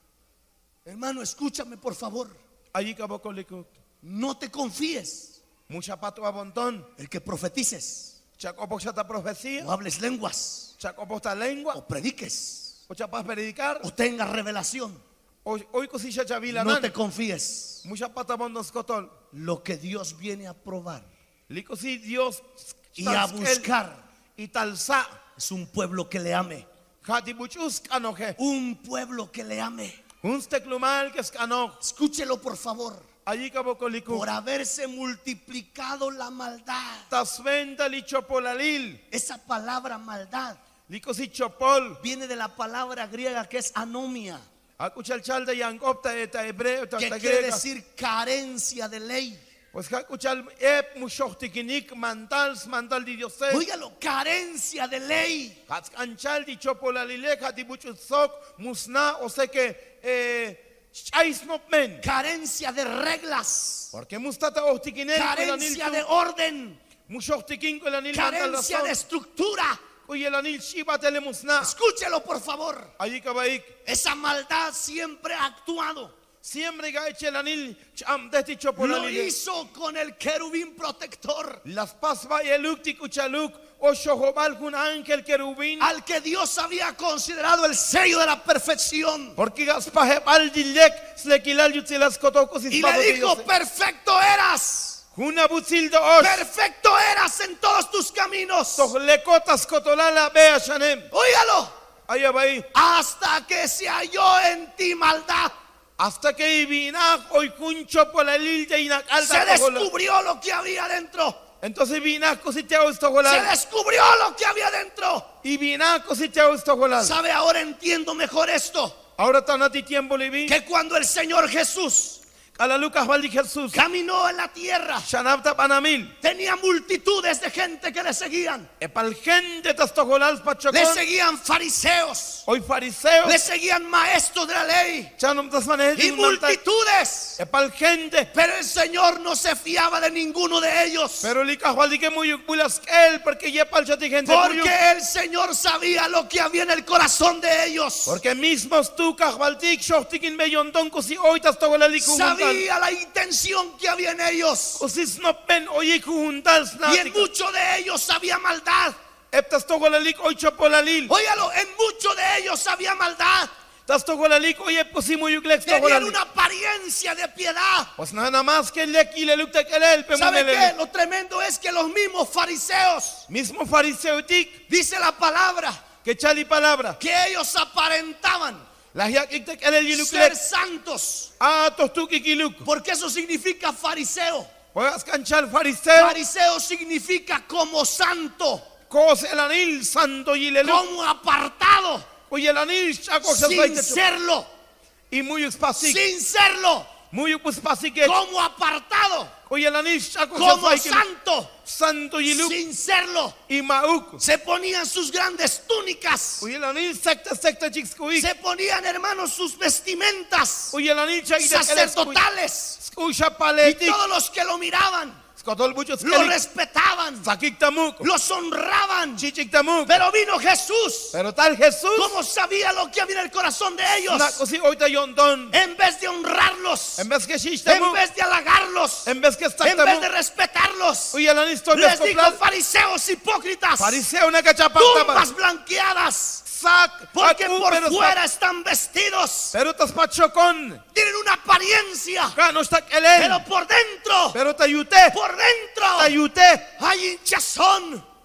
Hermano, escúchame por favor. Allí que va kolikuk. No te confíes. Mucha pato abonton. El que profetices Chakopok chata profecía. o hables lenguas Chakopok ta lengua. o prediques O chapas predicar. o tengas revelación, Hoy hoy cosilla chavila no nan. te confíes. Mucha pata abondon skotol. Lo que Dios viene a probar Liko si Dios y a buscar y talsa. es un pueblo que le ame. Hati buchus kanoje. Un pueblo que le ame. Un steklumal que skano. Escúchelo por favor. Allí que va kolikuk. Por haberse multiplicado la maldad. Tasvenda li chopolalil. Esa palabra maldad Liko si chopol. viene de la palabra griega que es anomia, Akuchal chalda yankopta eta hebreo ta que ta quiere grega. decir carencia de ley. Pues akuchal ep mushochtikinik mandals mandal di Dios. Óigalo, carencia de ley. Anchal di chopolalile hati buchusok musna o sé que eh chais no men. Carencia de reglas. Porque mustata ohtikinel Carencia de orden. mushochtikin con el anil mandal Carencia de razón. estructura. Oye el anil shiba tele musna. Escúchelo por favor. Allí kabaik. Esa maldad siempre ha actuado. Siempre ga eche el anil cham desti Lo chopolalile. hizo con el querubín protector, Las pasva y el ukti kuchaluk o shohobal kun ángel querubín. al que Dios había considerado el sello de la perfección. Porque gaspaje al dilek slekilal yutzilas kotokos Y le dijo, perfecto eras. Una butzil de os. Perfecto eras en todos tus caminos. Tos lekotas kotolala bea shanem. Óigalo. Allá va ahí. Hasta que se halló en ti maldad. Hasta que vinak hoy kuncho por la lilde y nak Se alta kohola. descubrió lo que había dentro. Entonces vinak cositeao Se estoholal. descubrió lo que había dentro. Y vinak cositeao estoholal. ¿Sabe? Ahora entiendo mejor esto. Ahora tan a ti tiempo le vi. Que cuando el Señor Jesús A la Lucas Valdi Jesús. caminó en la tierra, Shanabta panamil. tenía multitudes de gente que le seguían. Epal gente tastoholal Le pachocón. seguían fariseos, Hoy fariseo. le seguían maestros de la ley Chanum tasmanes. y multitudes. Epal gente. Pero el Señor no se fiaba de ninguno de ellos, Pero Lucas Valdi que muy bulas él. Porque ya palchati gente. muyuk. porque el Señor sabía lo que había en el corazón de ellos. Porque mismos tú, Cajbaltik, Shochtikin, Bellondon, Cosi, hoy te has tocado la licu juntal. Sabía la intención que había en ellos, Cosi, Snopen, oye, juntal, y en muchos de ellos había maldad. Eptas tocó la lic, hoy chopó la lil. Óigalo, en muchos de ellos había maldad. Tas tocó la lic, oye, pues sí, muy uclex tocó la Tenían lic. una apariencia de piedad. Pues nada más que el lec y le lucta que el ¿Sabe qué? Lo tremendo es que los mismos fariseos, Mismo fariseo tic, dice la palabra, que chali palabra. que ellos aparentaban La yak ictec el ser yiluclex. santos, Ah, tostuki kiluk. porque eso significa fariseo. Puedas canchar fariseo. Fariseo significa como santo, Cos el anil, santo y le luc. como apartado, Oye, el anil, chaco, se sin aceite. serlo, Y muy espacic. sin serlo, Muy espacic. como apartado, Oye, el anil, chaco, se como aceite. santo, Santo y luk. sin serlo. Y mauk. Se ponían sus grandes túnicas, Oye, el anil, secta, secta, chixcuic. se ponían, hermanos, sus vestimentas Oye, el anil, chaquita, sacerdotales, Escucha, y paletic. todos los que lo miraban Scotol, mucho lo scalic. respetaban, Sakik tamuk. los honraban. Chichik tamuk. Pero vino Jesús, Pero tal Jesús. como sabía lo que había en el corazón de ellos, Na cosi hoy te yondon. en vez de honrarlos, En vez que shish en tamuk. vez de halagarlos, En vez que está en vez tamuk. de respetarlos, Oye, el anil, estoy les dijo: descoplado. fariseos hipócritas, Fariseo, una cachapa. tumbas blanqueadas, Sac. porque acu, por pero fuera están vestidos, Pero tas pachocón. tienen una apariencia, Ga no está el. pero por dentro, Pero te ayuté. por dentro Te ayuté. hay hinchazón,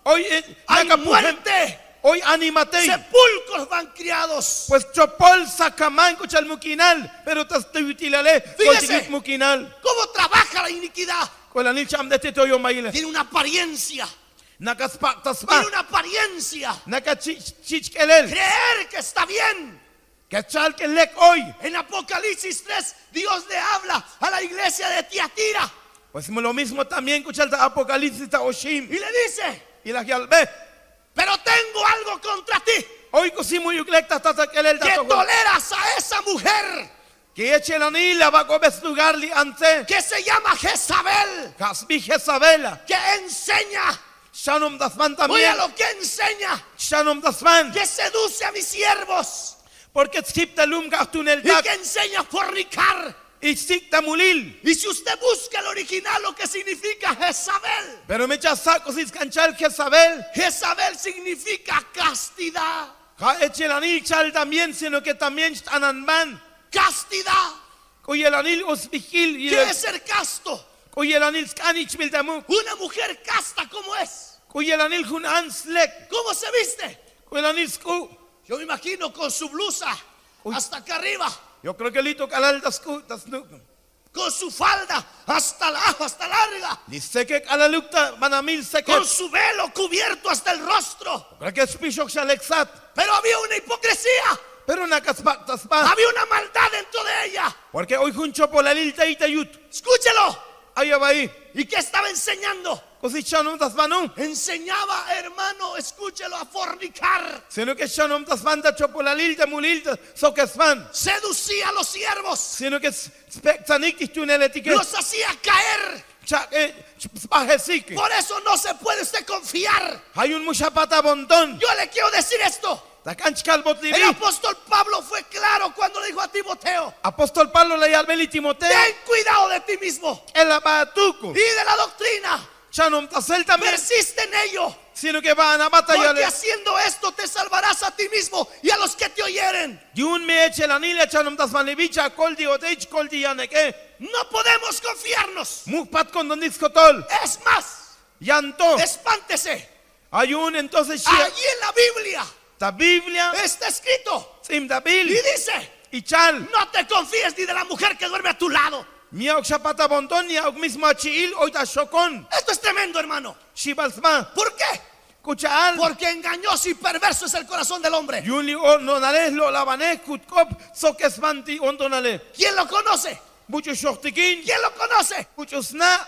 Hoy eh, hay nakapuhem. muerte, Hoy animatei. sepulcros van criados. Pues chopol sacaman kuchal mukinal, pero tas tuitilale, Fíjese. koltigit mukinal. ¿Cómo trabaja la iniquidad? Kola nil cham de tetoyo maile. Tiene una apariencia, Nakaspak tiene taspa. una apariencia. Nakachichkelel. Creer que está bien. Kachal que lek hoy. En Apocalipsis tres, Dios le habla a la iglesia de Tiatira Pues lo mismo también kuchal ta Apocalipsis ta Oshim. y le dice, Y la yalbe. pero tengo algo contra ti, Hoy kusimu yuklekta tata kelel que ta. toleras a esa mujer Que eche la nila va a lugarli ante. que se llama Jezabel, Kasbi Jezabela. que enseña, Shanum dasman oye también. lo que enseña, Shanum dasman. que seduce a mis siervos Porque skipta lum gartunel y dak. que enseña a fornicar. Y sikta mulil. Y si usted busca el original, lo que significa Jezabel, Pero me chasaco si canchal Jezabel. Jezabel significa castidad, Ja eche la nil chal también, sino que también ananman. castidad. Oye la nil os vigil. Y ¿Qué es ser casto? oye la nil skanich bildamu. Una mujer casta, ¿cómo es? Oye la nil hun anslek. ¿Cómo se viste? Oye la nil sku. Yo me imagino con su blusa Uy. hasta acá arriba, Yo creo que lito calal dasku dasnu. con su falda hasta la, hasta larga, Dice que calalukta manamil seket. con su velo cubierto hasta el rostro. Creo que es pishok shalexat. Pero había una hipocresía, Pero una kaspak taspa. había una maldad dentro de ella. Porque hoy juncho por la lilta y tayut. Escúchelo. Ahí va ahí. ¿Y qué estaba enseñando? Cosichanum tasmanu. Enseñaba, hermano, escúchelo, a fornicar. Sino que shanum tasmanda chopo la lilta mulilta. So que svan. Seducía a los siervos, Sino que spektanik tunel etiquet. los hacía caer. Chak eh spajesike. Por eso no se puede usted confiar. Hay un mushapata bontón. Yo le quiero decir esto. La canchcal El botlivi. apóstol Pablo fue claro cuando le dijo a Timoteo: Apóstol Pablo le albeli Timoteo. ten cuidado de ti mismo El abatuku. y de la doctrina. Shanum tasel también. Persiste en ello, Sino que van a batallar. porque haciendo esto te salvarás a ti mismo y a los que te oyeren. Yun me eche la nile chanum tasmanivicha koldi oteich koldi yaneke. No podemos confiarnos. Mukpat con don discotol. Es más, Yanto. espántese. Hay un entonces Allí en la Biblia la Biblia. está escrito Sim y Dabil. dice: Y chal. no te confíes ni de la mujer que duerme a tu lado. Miauk shapata bontón ni auk mismo achiil oita shokon. Esto es tremendo, hermano. Shibalsma. ¿Por qué? Kuchaal. Porque engañoso y perverso es el corazón del hombre. Yuli ononales lo labanes kutkop sokesmanti ondonale. ¿Quién lo conoce? Mucho shortikin. ¿Quién lo conoce? Mucho sna.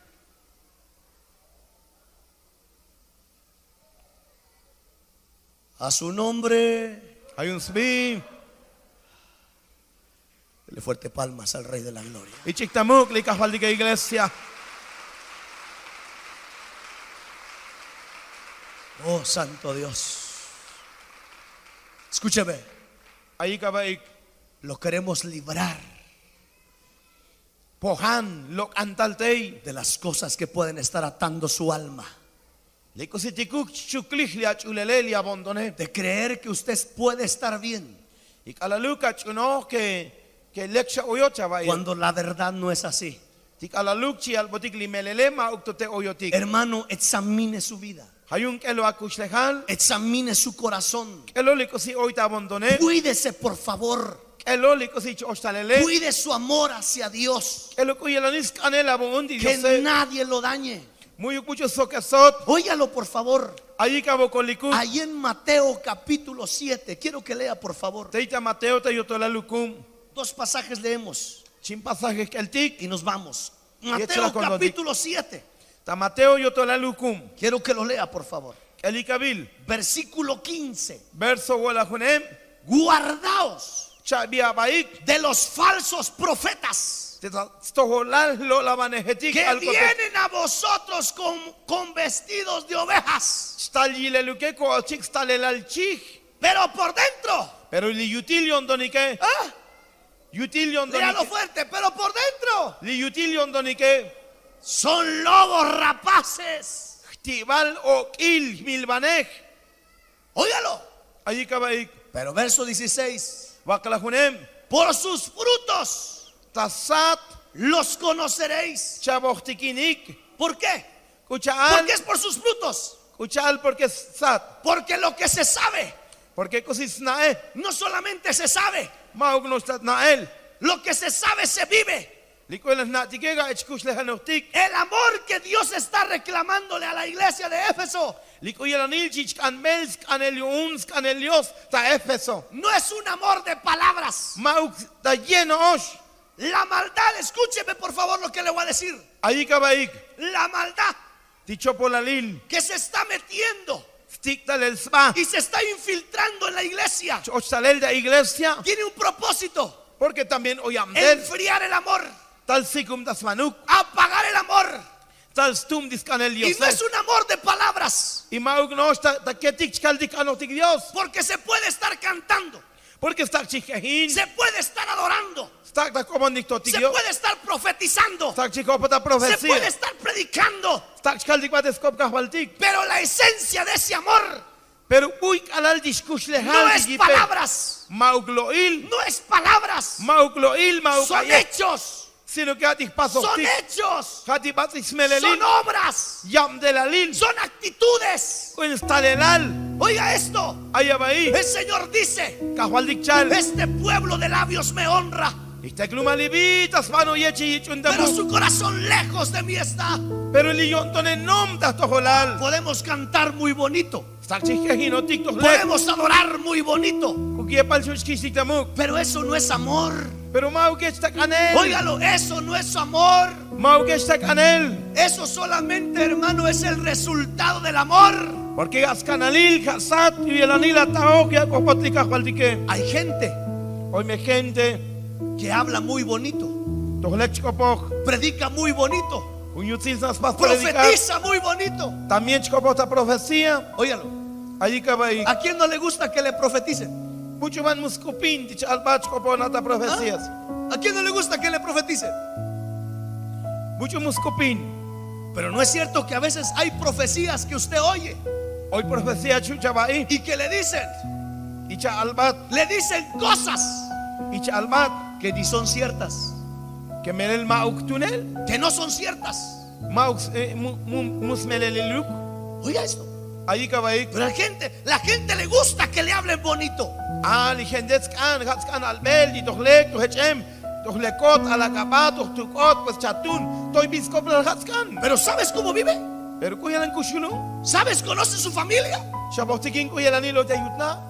A su nombre. Hay un sbi. Dele fuerte palmas al Rey de la Gloria. Y chictamuk li kahvaldiga iglesia. Oh, santo Dios. Escúcheme, Ahí kabaik. lo queremos librar Pohan lok antaltei. de las cosas que pueden estar atando su alma. Likositikuk chuklich li achulele li abondone. De creer que usted puede estar bien Y kalaluka chuno que que leksha oyocha va. cuando la verdad no es así. Tik alaluk chi albotik li melele ma uktote oyotik. Hermano, examine su vida. Hayun kelo akushlehan. Examine su corazón. Kelo likosi oita abondone. Cuídese, por favor. Kelo likosi chostalele. Cuide su amor hacia Dios. Kelo kuyelanis kanela bondi Que diose. nadie lo dañe. Muy mucho sokasot. Óigalo, por favor. Ahí cabo koliku. Ahí en Mateo capítulo siete. Quiero que lea, por favor. Teita Mateo te yotola lukum. Dos pasajes leemos Chin pasajes que el tik. y nos vamos. échala Mateo con los capítulo siete. Ta Mateo yotola lukum. Quiero que lo lea, por favor. El ikabil. Versículo quince. Verso wala junem. Guardaos Chabia baik. de los falsos profetas Te stoholal lo la manejetik. que vienen a vosotros con, con vestidos de ovejas, Stalile lukeko al chik stalel al chik. pero por dentro, Pero li utilion donike. ¿ah? Utilion Léalo donike. fuerte, pero por dentro Li utilion donike. son lobos rapaces. Tibal o il milbanej. Óigalo. Allí kabaik. Pero verso dieciséis. Wakala junem. Por sus frutos Tasat. los conoceréis. Chabochtikinik. ¿Por qué? Kuchaan. Porque es por sus frutos. Kuchal porque sat. Porque lo que se sabe, Porque kusis nae. no solamente se sabe, Maug no stat nael. lo que se sabe se vive. Likuelas natikega echkush lehanoktik. El amor que Dios está reclamándole a la iglesia de Éfeso Likuyelanil chich kan mels kan eliuns kan elios ta Éfeso. no es un amor de palabras. Maug ta lleno osh. La maldad, escúcheme por favor lo que le voy a decir. Ahí kabaik. La maldad Ticho polalil. que se está metiendo Stiktal el spa. y se está infiltrando en la iglesia Ochtalel de iglesia. tiene un propósito: Porque también oyamdel. enfriar el amor, Tal sikum das manuk. apagar el amor. Tal stum dis kan el Y no es Dios. un amor de palabras, Y maug no ta ta ketik kaldik anotik Dios. porque se puede estar cantando, Porque está chiquejín. se puede estar adorando, Está ta comandik se totigio. puede estar profetizando, Está chicopata se puede profecía. estar predicando, Está kaldik bateskop kahbaltik. pero la esencia de ese amor Pero uy alal diskush no lehal es digipe. palabras, Maugloil. no es palabras, Maugloil son maugayet. hechos, Sino que atik paso. son hechos, Hati batik son smelelil. obras, Yam de la lil. son actitudes. Instalelal. Oiga esto, Ayabaí. el Señor dice: Kahbaldik chal. este pueblo de labios me honra, Istekluma libitas mano yechi pero yichundamu. su corazón lejos de mí está. Pero el yonton en nom das toholal. Podemos cantar muy bonito, Está chiquejino tiktos le. podemos adorar muy bonito, Kukie pal shushkishik tamuk. pero eso no es amor. Pero mauke está canel. Óigalo, eso no es amor. Mauke está canel. Eso solamente, hermano, es el resultado del amor. Porque gas canalil, casat y el anil atao que acopotli kahbaldike. Hay gente Hoy me gente. que habla muy bonito, Tohlech kopok. predica muy bonito, Unyutzil nas pas predicar. profetiza muy bonito. También chkopota profecía. Óigalo, Allí cabai. ¿a quién no le gusta que le profeticen? Mucho van muskupin. Dich albach koponata profecías. ¿A quién no le gusta que le profeticen? Mucho muskupin. Pero no es cierto que a veces hay profecías que usted oye Hoy profecía chuchabai. y que le dicen, Icha albat. le dicen cosas Icha albat. que ni son ciertas, Que melel mauk tunel. que no son ciertas. Mauk musmeleliluk. Oiga esto. Allí cabai. Pero la gente, la gente le gusta que le hablen bonito. Ah, li gendets kan, gats kan albel, di tohlek, tohechem, tohlekot, alakabat, tohtukot, pues chatun, toy biskop al gats kan. Pero ¿sabes cómo vive? Pero kuyalan kushulu, ¿Sabes? ¿Conoce su familia? shabotikin kuyalan ilo te ayutna.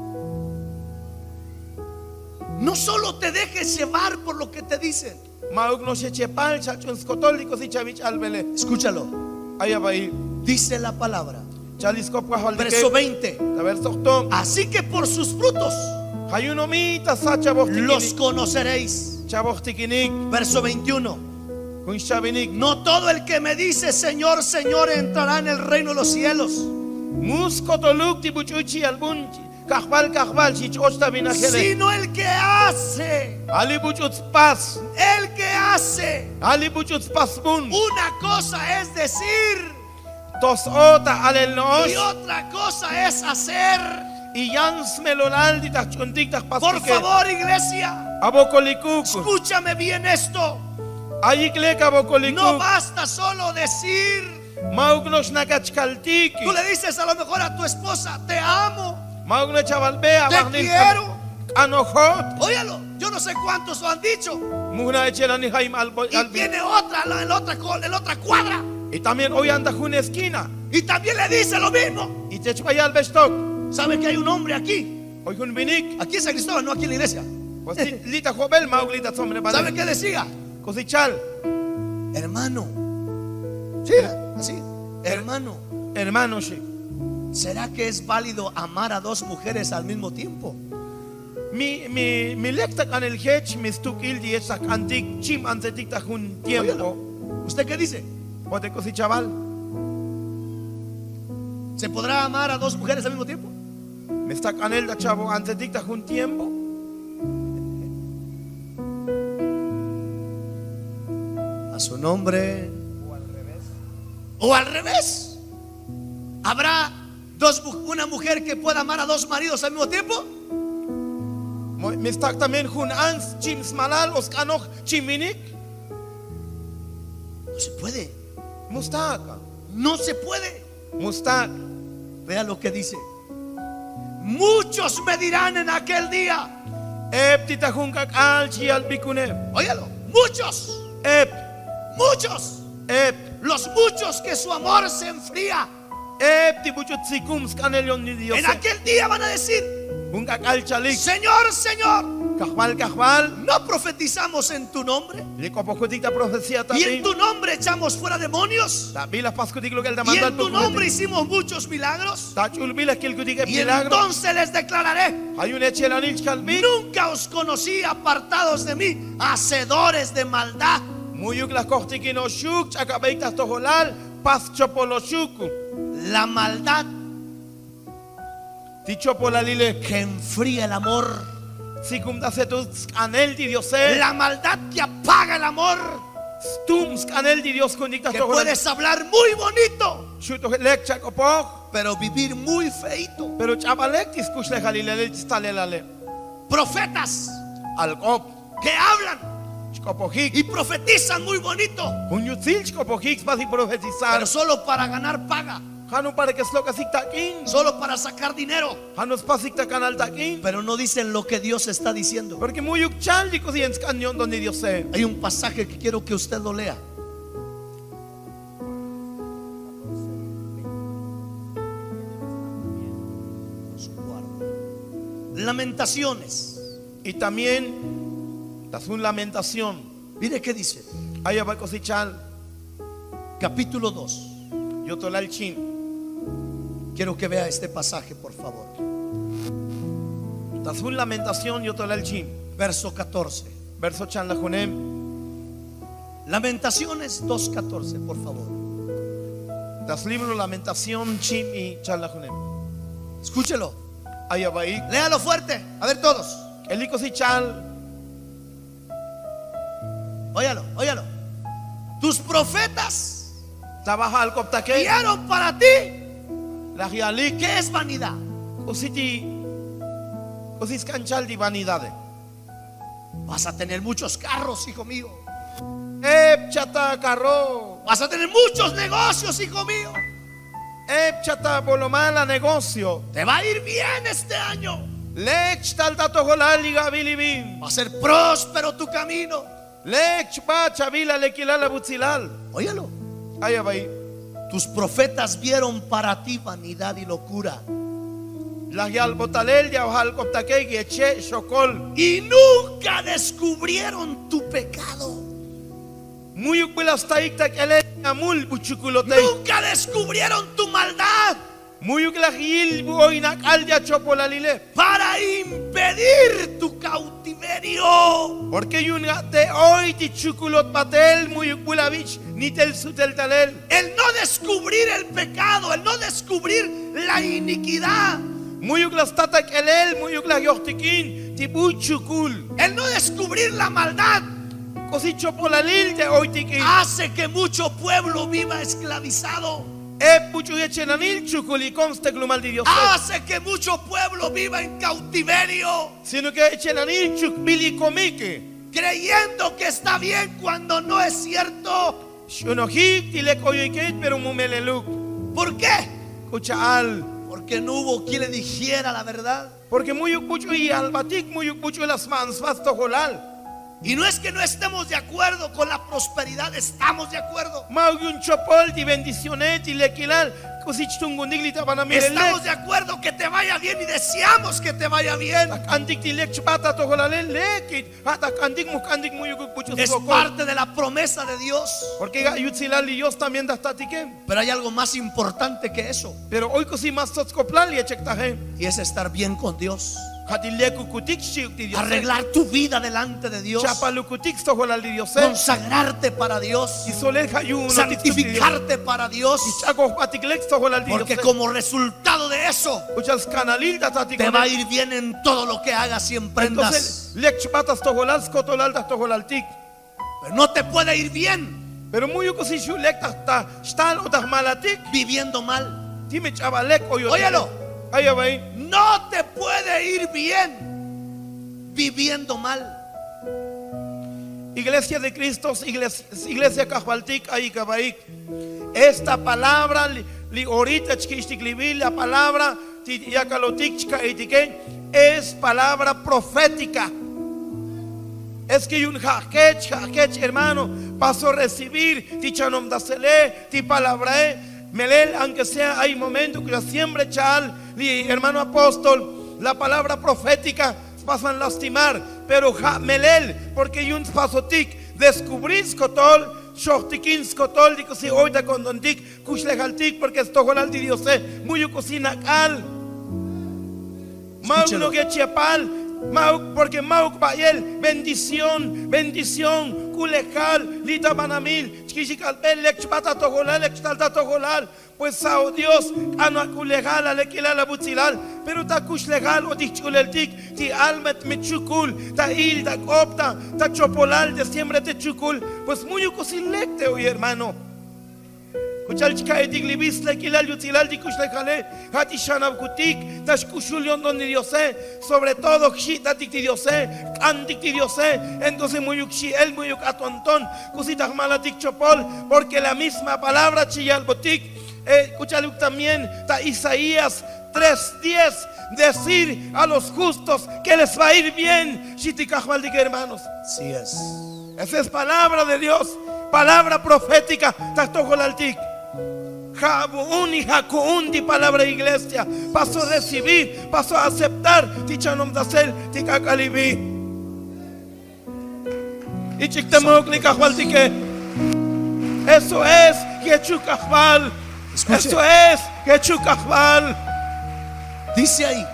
No solo te dejes llevar por lo que te dicen. Mauk no se chepal, chachun skotolikos y chavich albele. Escúchalo. Ayabai, Dice la palabra. chaliskop kahaldike. Verso veinte. A ver, sohtom. Así que por sus frutos Hayunomita sa los chabotikinik. conoceréis. Chabotikinik, Verso veintiuno. kun shabinik. No todo el que me dice Señor, Señor entrará en el reino de los cielos, Muskotoluk tibuchuchi albunchi. Kahbal kahbal, chichosta binajele. sino el que hace, Ali buchuts pas. el que hace. Ali buchuts pasbun. Una cosa es decir Tos ota alel y noosh. otra cosa es hacer. Y yans melonal di tachuntik tach Por pastike. favor, iglesia, Abokolikuk. escúchame bien esto. Ayiklek No abokolikuk. basta solo decir. Maugnosh Tú nakachkaltiki. le dices a lo mejor a tu esposa, te amo, Maugno chavalbea. te quiero. Anojot. Óyalo, yo no sé cuántos lo han dicho. Muna echelani jaim albo- Y albi. tiene otra, la- en la otra, co- en la otra cuadra. Y también hoy anda una esquina. Y también le dice lo mismo. Y te chupaya al bestok. ¿Sabe que hay un hombre aquí? Hoy un vinik. Aquí en San Cristóbal, no aquí en la iglesia. Pues li- lita jobel mauglita sombre ¿Sabe padre. qué decía? Cosichal. Hermano. Sí, así. Hermano, Hermano, sí. ¿será que es válido amar a dos mujeres al mismo tiempo? Mi, mi, mi lecta can el hech, mi stukil di esak antik, chim antetik ta un Óyalo. tiempo. ¿Usted qué dice? O te cosichaval. ¿Se podrá amar a dos mujeres al mismo tiempo? Me está canel da chavo antetik ta un tiempo. A su nombre. O al revés. ¿Habrá dos, mu- una mujer que pueda amar a dos maridos al mismo tiempo? Mo- Me está también un ans, chim smalal, os kanoch, chiminik. No se puede. Mustaka. No se puede. Mustak. Vea lo que dice. Muchos me dirán en aquel día. Ep titajunkak al chial bikune. Óyalo, muchos, Ep. muchos, Ep. los muchos que su amor se enfría. Ep tibuchut sikums kanelion ni Dios. En aquel día van a decir: Hunkak al chalik. Señor, Señor, Kahbal kahbal. ¿no profetizamos en tu nombre? Likopokutik profecía Y en también. tu nombre echamos fuera demonios. Tabilas paskutik lo que el Y demanda en tu nombre hicimos muchos milagros. Tachulbilas que el kutik Y milagro. entonces les declararé: Hay un echelanich kalbi. nunca os conocí, apartados de mí, hacedores de maldad. Muyuk las kohtikino shuk. Chakabeitas toholal. Pas chopolo shuku. La maldad Tichopolalile. que enfría el amor. Sikum dasetus kanel di Diose. La maldad que apaga el amor. Stums kanel di Dios kundiktas Que toholal. puedes hablar muy bonito, Shuto lek chakopok. pero vivir muy feito. Pero chabalek tiskush le halilele tistalelale. Profetas Alkop. que hablan Chkopojik. y profetizan muy bonito, Unyutzil chkopojik pasi profetizar. pero solo para ganar paga, Hanu para que sloka siktakin. solo para sacar dinero, Hanus pasikta kanal takin. pero no dicen lo que Dios está diciendo. Porque muyuk chaldi kusiens kanyon donde Dios se. Hay un pasaje que quiero que usted lo lea. Lamentaciones. Y también das una lamentación. Mire qué dice. Haya va cosichal. Capítulo dos. Yo tolal chin. Quiero que vea este pasaje, por favor. Das una lamentación yo tolal chin. Verso catorce. Verso chan la junem. Lamentaciones dos catorce, por favor. Das libro lamentación chin y chan la junem. Escúchelo. Haya va ahí. Léalo fuerte. A ver todos. El ico si chal. Óyalo, óyalo. Tus profetas Trabaja al coptaque. criaron para ti. La gialik. ¿Qué es vanidad? Cositi. Cosis canchal di vanidade. Vas a tener muchos carros, hijo mío. Ep chata carro. Vas a tener muchos negocios, hijo mío. Ep chata bolomala negocio. Te va a ir bien este año. Lech tal dato golal liga bilibim. Va a ser próspero tu camino. Lech ba chavila lequilala butzilal. Óyalo. Haya va ahí. Tus profetas vieron para ti vanidad y locura. La gial botalel ya ojal coptaque y eche chocol. Y nunca descubrieron tu pecado. Muy uquilas taikta que le amul buchuculote. Nunca descubrieron tu maldad Muy uquilas gil buoinak al ya chopolalile. para impedir tu cautiverio. Porque yungate hoy ti chuculot patel muy uquilavich ni tel sutel talel. El no descubrir el pecado, el no descubrir la iniquidad, Muy uquilas tata que el muy uquilas yochtikin ti buchucul. el no descubrir la maldad Cosi chopolalil te hoy tikin. hace que mucho pueblo viva esclavizado. E puchu echenanil chukuli conste glumal di Dios. Hace que mucho pueblo viva en cautiverio, Sino que echenanil chuk bili komike. creyendo que está bien cuando no es cierto. Shunojik tile koyikit pero mumeleluk. ¿Por qué? Escucha al. Porque no hubo quien le dijera la verdad. Porque muy mucho y albatik muy mucho las mans vasto holal. Y no es que no estemos de acuerdo con la prosperidad, estamos de acuerdo. Maugun chopol di bendicionet y lequilal. Cosich tungundiglita van a Estamos mirelek. de acuerdo que te vaya bien y deseamos que te vaya bien. Andik tilek chpata to holalen lekit. Atak andik mukandik muy mucho Es sokol. parte de la promesa de Dios. Porque yutzilal y Dios también da statiken. Pero hay algo más importante que eso, Pero hoy cosi más totskoplal y echektaje. y es estar bien con Dios. Hatileku kutik shiuk di Dios. Arreglar tu vida delante de Dios. Chapalukutik to holal di Dios. Consagrarte para Dios. Y solel hayun. Santificarte para Dios. Y chako patiklek to holal di Dios. Porque como resultado de eso, Muchas canalil da te tatikon. va a ir bien en todo lo que hagas y emprendas. Entonces, lek chpatas to holal skotolal da to holal tik. Pero no te puede ir bien Pero muy cosi shulek ta stal o ta malatik. viviendo mal. Dime chavalek o yo. Óyalo. Ahí va ahí. No te puede ir bien viviendo mal. Iglesia de Cristo, iglesia, iglesia Kajbaltik, ahí Kabaik. Esta palabra, li, li ahorita chkishtiklibil, la palabra, ti yakalotik chkaitiken, es palabra profética. Es que un jaquech, jaquech, hermano, paso a recibir, ti chanom dasele, ti palabrae, melel, aunque sea hay momentos que la siembra chal, li, hermano apóstol, la palabra profética pasan a lastimar, pero ja, melel, porque un pasotik, descubrís cotol, shochtikins cotol, dico si hoy da condontik, kushlejaltik, porque esto golal di Diose, muy cocina cal, mau que chiapal, mau, porque mau bayel, bendición, bendición, kulekal, lita banamil, chkishikal belek, chpata togolal, chtalta togolal. Pues sao Dios, ano kulegal, alekilal, abutilal, pero ta kush legal, o dichuleltik, ti almet mechukul, ta il, ta opta, ta chopolal, de siempre te chukul, pues muy ucosilekte, oye hermano. Kuchal chikae diglibis, lekilal, yutilal, di kush lekale, hati shanabkutik, ta shkushulion donde Diose, sobre todo, xita tikti Diose, antikti Diose, entonces muy uxiel, muy ukatontón, kusita malatik chopol, porque la misma palabra chiyal botik. Eh, escúchalo también, está Isaías tres diez, decir a los justos que les va a ir bien. Hermanos, así es. Esa es palabra de Dios, palabra profética. Jabuun y Jacuun di palabra iglesia. Paso a recibir, paso a aceptar. Tichanom dasel, tikakalibi. Y chiktemokli kahualtike. Eso es Yechukahbal. Escuche. Eso es Yechukahbal. Dice ahí,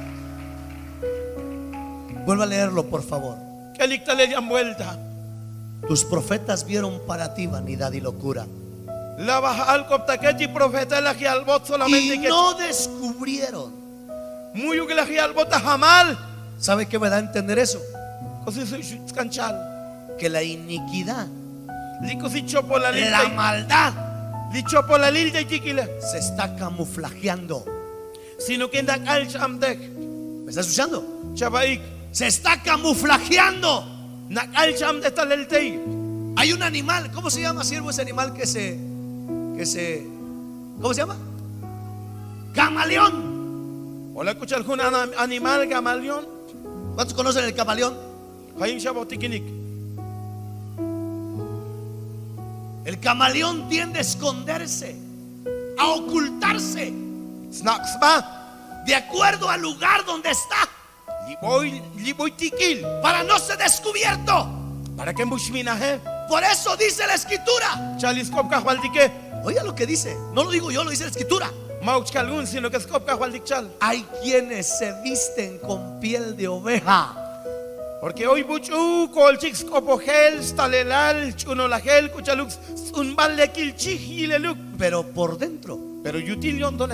vuelva a leerlo por favor. Que licta le dan vuelta. Tus profetas vieron para ti vanidad y locura, La baja al coptaqueti profeta la gialbot solamente y que no descubrieron. muy que la gialbota jamal. ¿Sabe qué me da a entender eso? Cosi soy canchal. Que la iniquidad, Licosi chopo la la lilta. maldad Li chopo la lilta y chiquila. se está camuflajeando. Sino que anda al chamdek. ¿Me está escuchando? Chabaik. Se está camuflajeando. Nakal cham de esta leltei. Hay un animal, ¿cómo se llama, siervo, ese animal que se, que se, ¿cómo se llama? Camaleón. Hola, escucha algún ana- animal camaleón. ¿Cuántos conocen el camaleón? Jaim shabotikinik. El camaleón tiende a esconderse, a ocultarse, Snacksba. de acuerdo al lugar donde está, Liboy, liboy tikil. para no ser descubierto. Para que mushminaje. Por eso dice la escritura. Chaliskop kahwaldike. Oiga lo que dice, no lo digo yo, lo dice la escritura. Mauch kalgun, sino que skop kahwaldik chal. Hay quienes se visten con piel de oveja, Porque hoy buchu kol chix kopogel stalelal chuno la gel kuchalux un balle kil chih ileluk. pero por dentro Pero yutil yondone.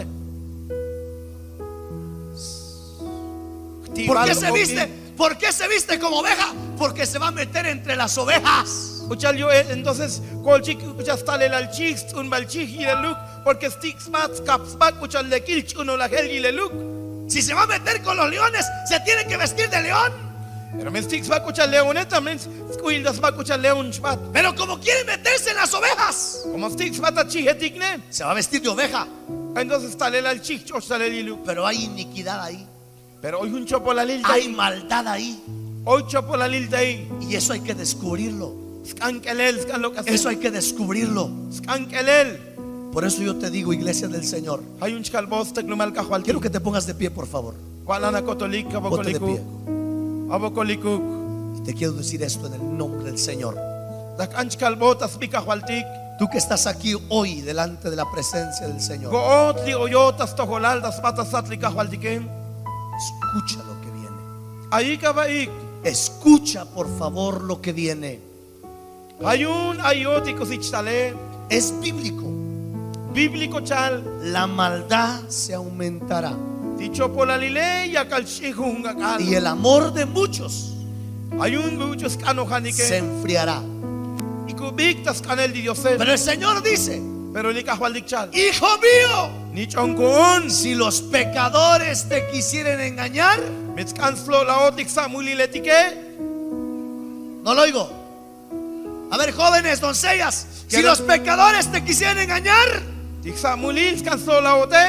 ¿por qué se viste? ¿Por qué se viste como oveja? Porque se va a meter entre las ovejas. Kuchal yo entonces kol chik kuchal stalelal chix un bal chih ileluk. Porque sticks mats caps back kuchal le kil chuno la gel ileluk. Si se va a meter con los leones, se tiene que vestir de león. Pero me sticks va kuchal leoneta men squildas va kuchal leon chmat. Pero como quiere meterse en las ovejas, Como sticks va ta chihetikne. se va a vestir de oveja. Entonces stalelal chih choch staleliluk. Pero hay iniquidad ahí, Pero hoy un chopo la lilta hay ahí. maldad ahí, Hoy chopo la lilta ahí. y eso hay que descubrirlo. Skankelel, skan lo que hace. Eso hay que descubrirlo. Skankelel. Por eso yo te digo, iglesia del Señor, Hay un chkalbos teclumal kahual. quiero que te pongas de pie, por favor. Kualana kotolik Ponte de pie. abokolikuk. Abokolikuk. Y te quiero decir esto en el nombre del Señor. Dak anchkalbot aspi kahualtik. Tú que estás aquí hoy delante de la presencia del Señor, Goot li oyotas toholal das patasatli kahualtiken. escucha lo que viene. Ahí kabaik. Escucha por favor lo que viene. Hay un ayotiko sichtale. Es bíblico. Bíblico chal. La maldad se aumentará Dicho por la lile ya kalchihun akal. y el amor de muchos Hay un muchos se kanohanike. enfriará. Y kubik tas kanel di Diose. Pero el Señor dice: Pero li kahualdik chal. hijo mío, Ni chonkun. si los pecadores te quisieren engañar, Mitskanslo la otik samuli letike. no lo oigo. A ver, jóvenes, doncellas, si Quiero- los pecadores te quisieran engañar, Tiksa mulil skanso la ote.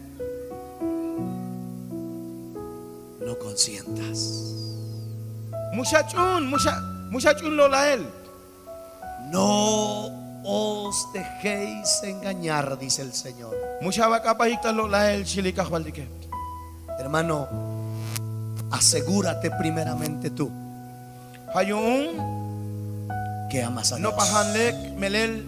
no consientas. Muchachun, mucha, muchachun lo la él. No os dejéis engañar, dice el Señor. Mucha vaca pajita lo la él chilika jualdike. Hermano, asegúrate primeramente tú Hayun, que amas a no Dios. pajanlek, melel.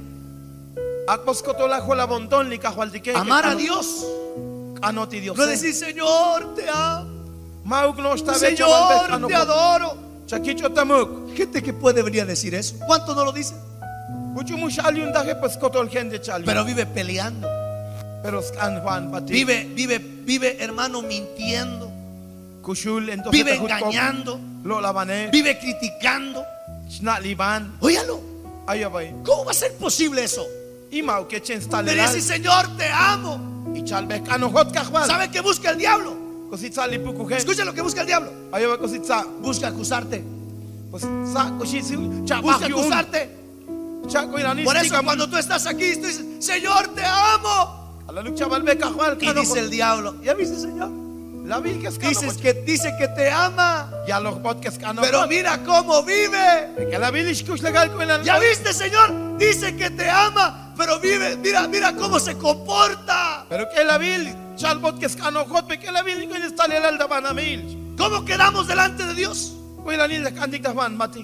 Akpos kotola jola bontón lika jualdike. Amar a Dios, Anoti Dios. no decir Señor, te amo, Mauk no está Señor, te adoro. Chaquicho tamuk. Gente que puede venir a decir eso, ¿cuánto no lo dice? Mucho mucho aliun daje pues kotol gente chali. Pero vive peleando, pero scan Juan Bati. vive, vive, vive, hermano, mintiendo, Kushul entonces vive te jutkop. engañando, Lo la bané. vive criticando. Chna liban. Óyalo, Ayabay. ¿cómo va a ser posible eso? Y mau que chen Le stalelal. dice, Señor, te amo. Y chalbek ano hot kahwal. ¿Sabe qué busca el diablo? Kositsa lipuku he. Escucha lo que busca el diablo. Ayabay kositsa. Busca acusarte, Pues sa kushitsi busca chabak yun. acusarte. Chaco iranis. Por eso cuando tú estás aquí, tú dices, Señor, te amo. Alaluk chabalbe kahwal. Y dice el diablo, ¿ya viste, Señor? La vil que skano. Dices que dice que te ama, Ya los bot que skano. pero mira cómo vive. Que la vil ishkush legal con el. ¿Ya viste, Señor? Dice que te ama, pero vive, mira, mira cómo se comporta. Pero que la vil chalbot que skano hot be que la vil con stalelal da banamil. ¿Cómo quedamos delante de Dios? Kuilanil de kandik da ban mati.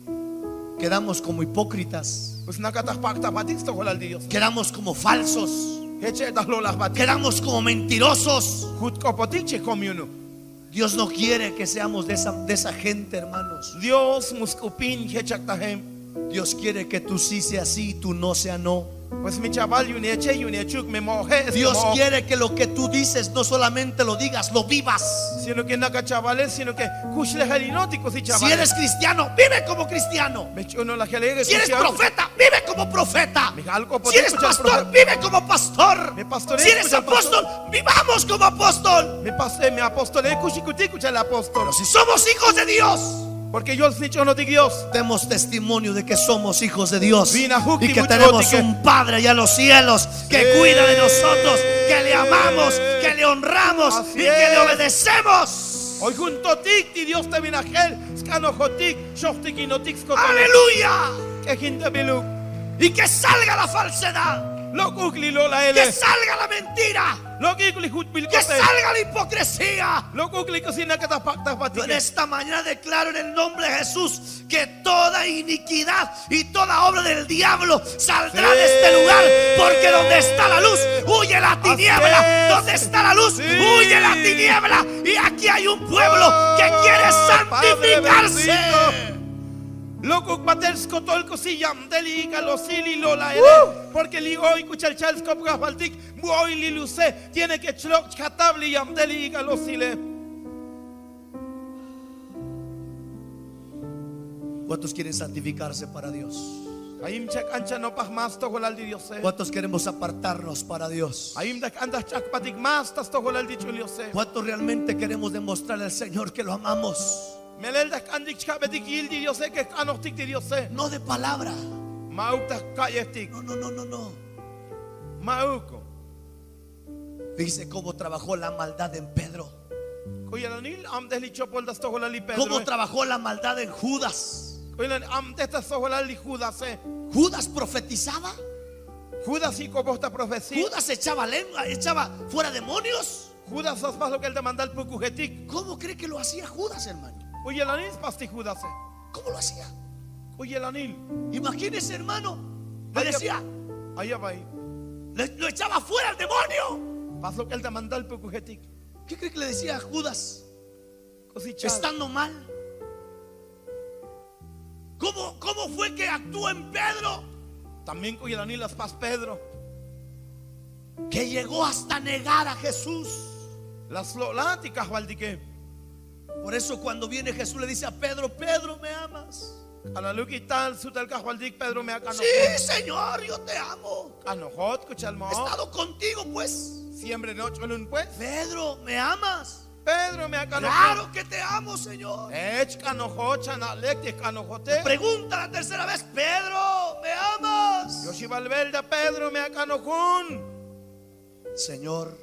Quedamos como hipócritas, Pues nakatah pakta batis to holal Dios. quedamos como falsos, Heche das lo las batis. quedamos como mentirosos. Hut kopotiche comuno. Dios no quiere que seamos de esa, de esa gente, hermanos. Dios muskupin hechak tahem. Dios quiere que tú sí seas sí y tú no sea no. Pues mi chaval yunieche yuniechuk me moje. Dios quiere que lo que tú dices no solamente lo digas, lo vivas. Sino que naka chavales, sino que kushle halinoti si Si chavales. eres cristiano, vive como cristiano. Mechuno la gelege. Si eres profeta, vive como profeta. algo Si eres pastor, vive como pastor. Me pastoré, Si eres escucha al pastor. apóstol, vivamos como apóstol. Me pasé, me apostolé kushikuti kucha el apóstol. Si somos hijos de Dios, Porque yo nicho no te Dios. demos testimonio de que somos hijos de Dios Vina hukti y que mucho tenemos que- un Padre allá en los cielos que Sí. cuida de nosotros, que le amamos, que le honramos Así y que le es. obedecemos. Hoy junto tik ti Dios te vinagel. Skano jotik, shoftik y notik skotole. Aleluya. Que gente bilu. Y que salga la falsedad, Lo kukli lo la que ele. salga la mentira, Lo kukli hut bil que kote. salga la hipocresía. Lo kukli kusina kata pakta Yo en batike. esta mañana declaro en el nombre de Jesús que toda iniquidad y toda obra del diablo saldrá Sí. de este lugar, porque donde está la luz huye la tiniebla, Así es. donde está la luz Sí. huye la tiniebla, y aquí hay un pueblo que quiere Oh, Padre santificarse. bendito. Loco paters kotol kosiyam deli galosili lola ele. Porque li hoy kuchal chals kopga faltik hoy li luce tiene que chlok katabli yam deli galosile. ¿Cuántos quieren santificarse para Dios? Ayim chak ancha no pah mas to holal di Dios. ¿Cuántos queremos apartarnos para Dios? Ayim dak andas chak patik mas tas to holal di Dios. ¿Cuántos realmente queremos demostrarle al Señor que lo amamos? Melel dak andik chak betik yil di Dios que anochtik di Dios. No de palabra. Mauk tak kayeftik. No, no, no, no, no. Mauko. Fíjese cómo trabajó la maldad en Pedro. Kuyalanil am deli chopol das to holal di Pedro. Cómo trabajó la maldad en Judas. Kuyalan am testas to holal di Judas. Judas profetizaba. Judas y como esta profecía. Judas echaba lengua, echaba fuera demonios. Judas es más lo que él te manda el pucujetic. ¿Cómo cree que lo hacía Judas, hermano? Oye, el anil pasti Judas. ¿Cómo lo hacía? Oye, el anil. Imagínese, hermano. Le Allá- decía, Allá va ahí. le- lo echaba fuera al demonio. Más lo que él te manda el pucujetic. ¿Qué cree que le decía a Judas? Cosichal. Estando mal. ¿Cómo, cómo fue que actuó en Pedro? También oye, el anil las paz Pedro. Que llegó hasta negar a Jesús. Las loláticas, Valdique. Por eso cuando viene Jesús le dice a Pedro, Pedro, ¿me amas? A la luz y tal, su tal Valdic, Pedro me acano. Sí, Señor, yo te amo. Anojot, cuchalmo. He estado contigo, pues. Siempre noche en un pues. Pedro, ¿me amas? Pedro me acanojó. Claro que te amo, Señor. Ech canojó, chanalek te canojote. Pregunta la tercera vez, Pedro, ¿me amas? Yoshi Valverde, Pedro me acanojó. Señor,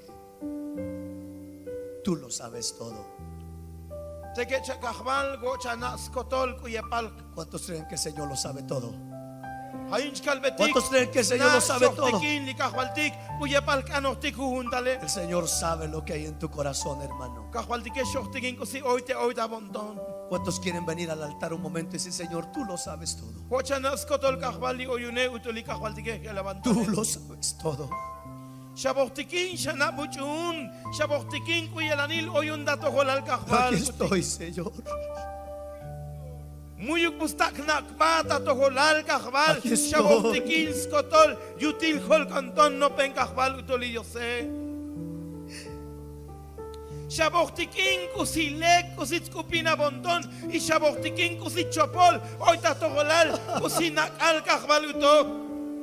tú lo sabes todo. Te que chacajbal go chanas kotol kuyepal. ¿Cuántos creen que el Señor lo sabe todo? Hainch kalbetik. ¿Cuántos creen que el Señor lo sabe todo? Nasotikin likajbaltik kuyepal kanojtik juntale. El Señor sabe lo que hay en tu corazón, hermano. Kajbaltike shochtikin kusi oite oita bontón. ¿Cuántos quieren venir al altar un momento y decir, Señor, tú lo sabes todo? Go chanas kotol kajbali oyune utuli kajbaltike Tú gelabantón. lo sabes todo. Shabochtikin shanabuchun. Shabochtikin kuyelanil oyun dato holal kajbal. Aquí estoy, Señor. Muyuk bustak nakmata toholal kajbal. Aquí estoy. Shabochtikin skotol yutil hol canton no pen kajbal utoli yose. Shabochtikin kusilek kusit kupina bonton y shabochtikin kusit chopol oita toholal kusinak al kajbal uto.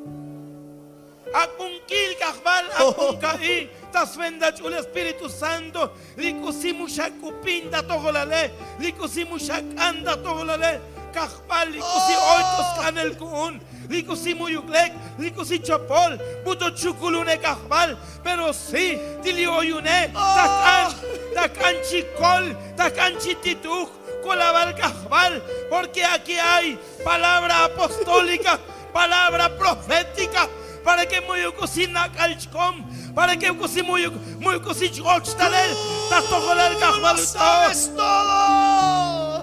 Akunkil kajbal akunkai tasvenda chul Espíritu Santo likusimu shakupinda toholale likusimu shakanda toholale kajbal likusi oitos kanel kun likusimu yuklek likusi chopol buto chukulune kajbal pero sí tili oyune takan takan chikol takan chitituj kolabal kajbal porque aquí hay palabra apostólica, palabra profética. Para que muy cocina calchcom, para que muy muy cocina ochtalel, tastojolar Tú lo sabes todo.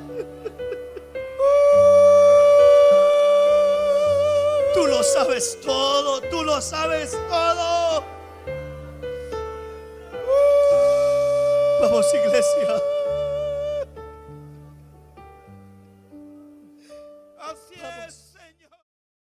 Tú lo sabes todo, tú lo sabes todo. Vamos, iglesia.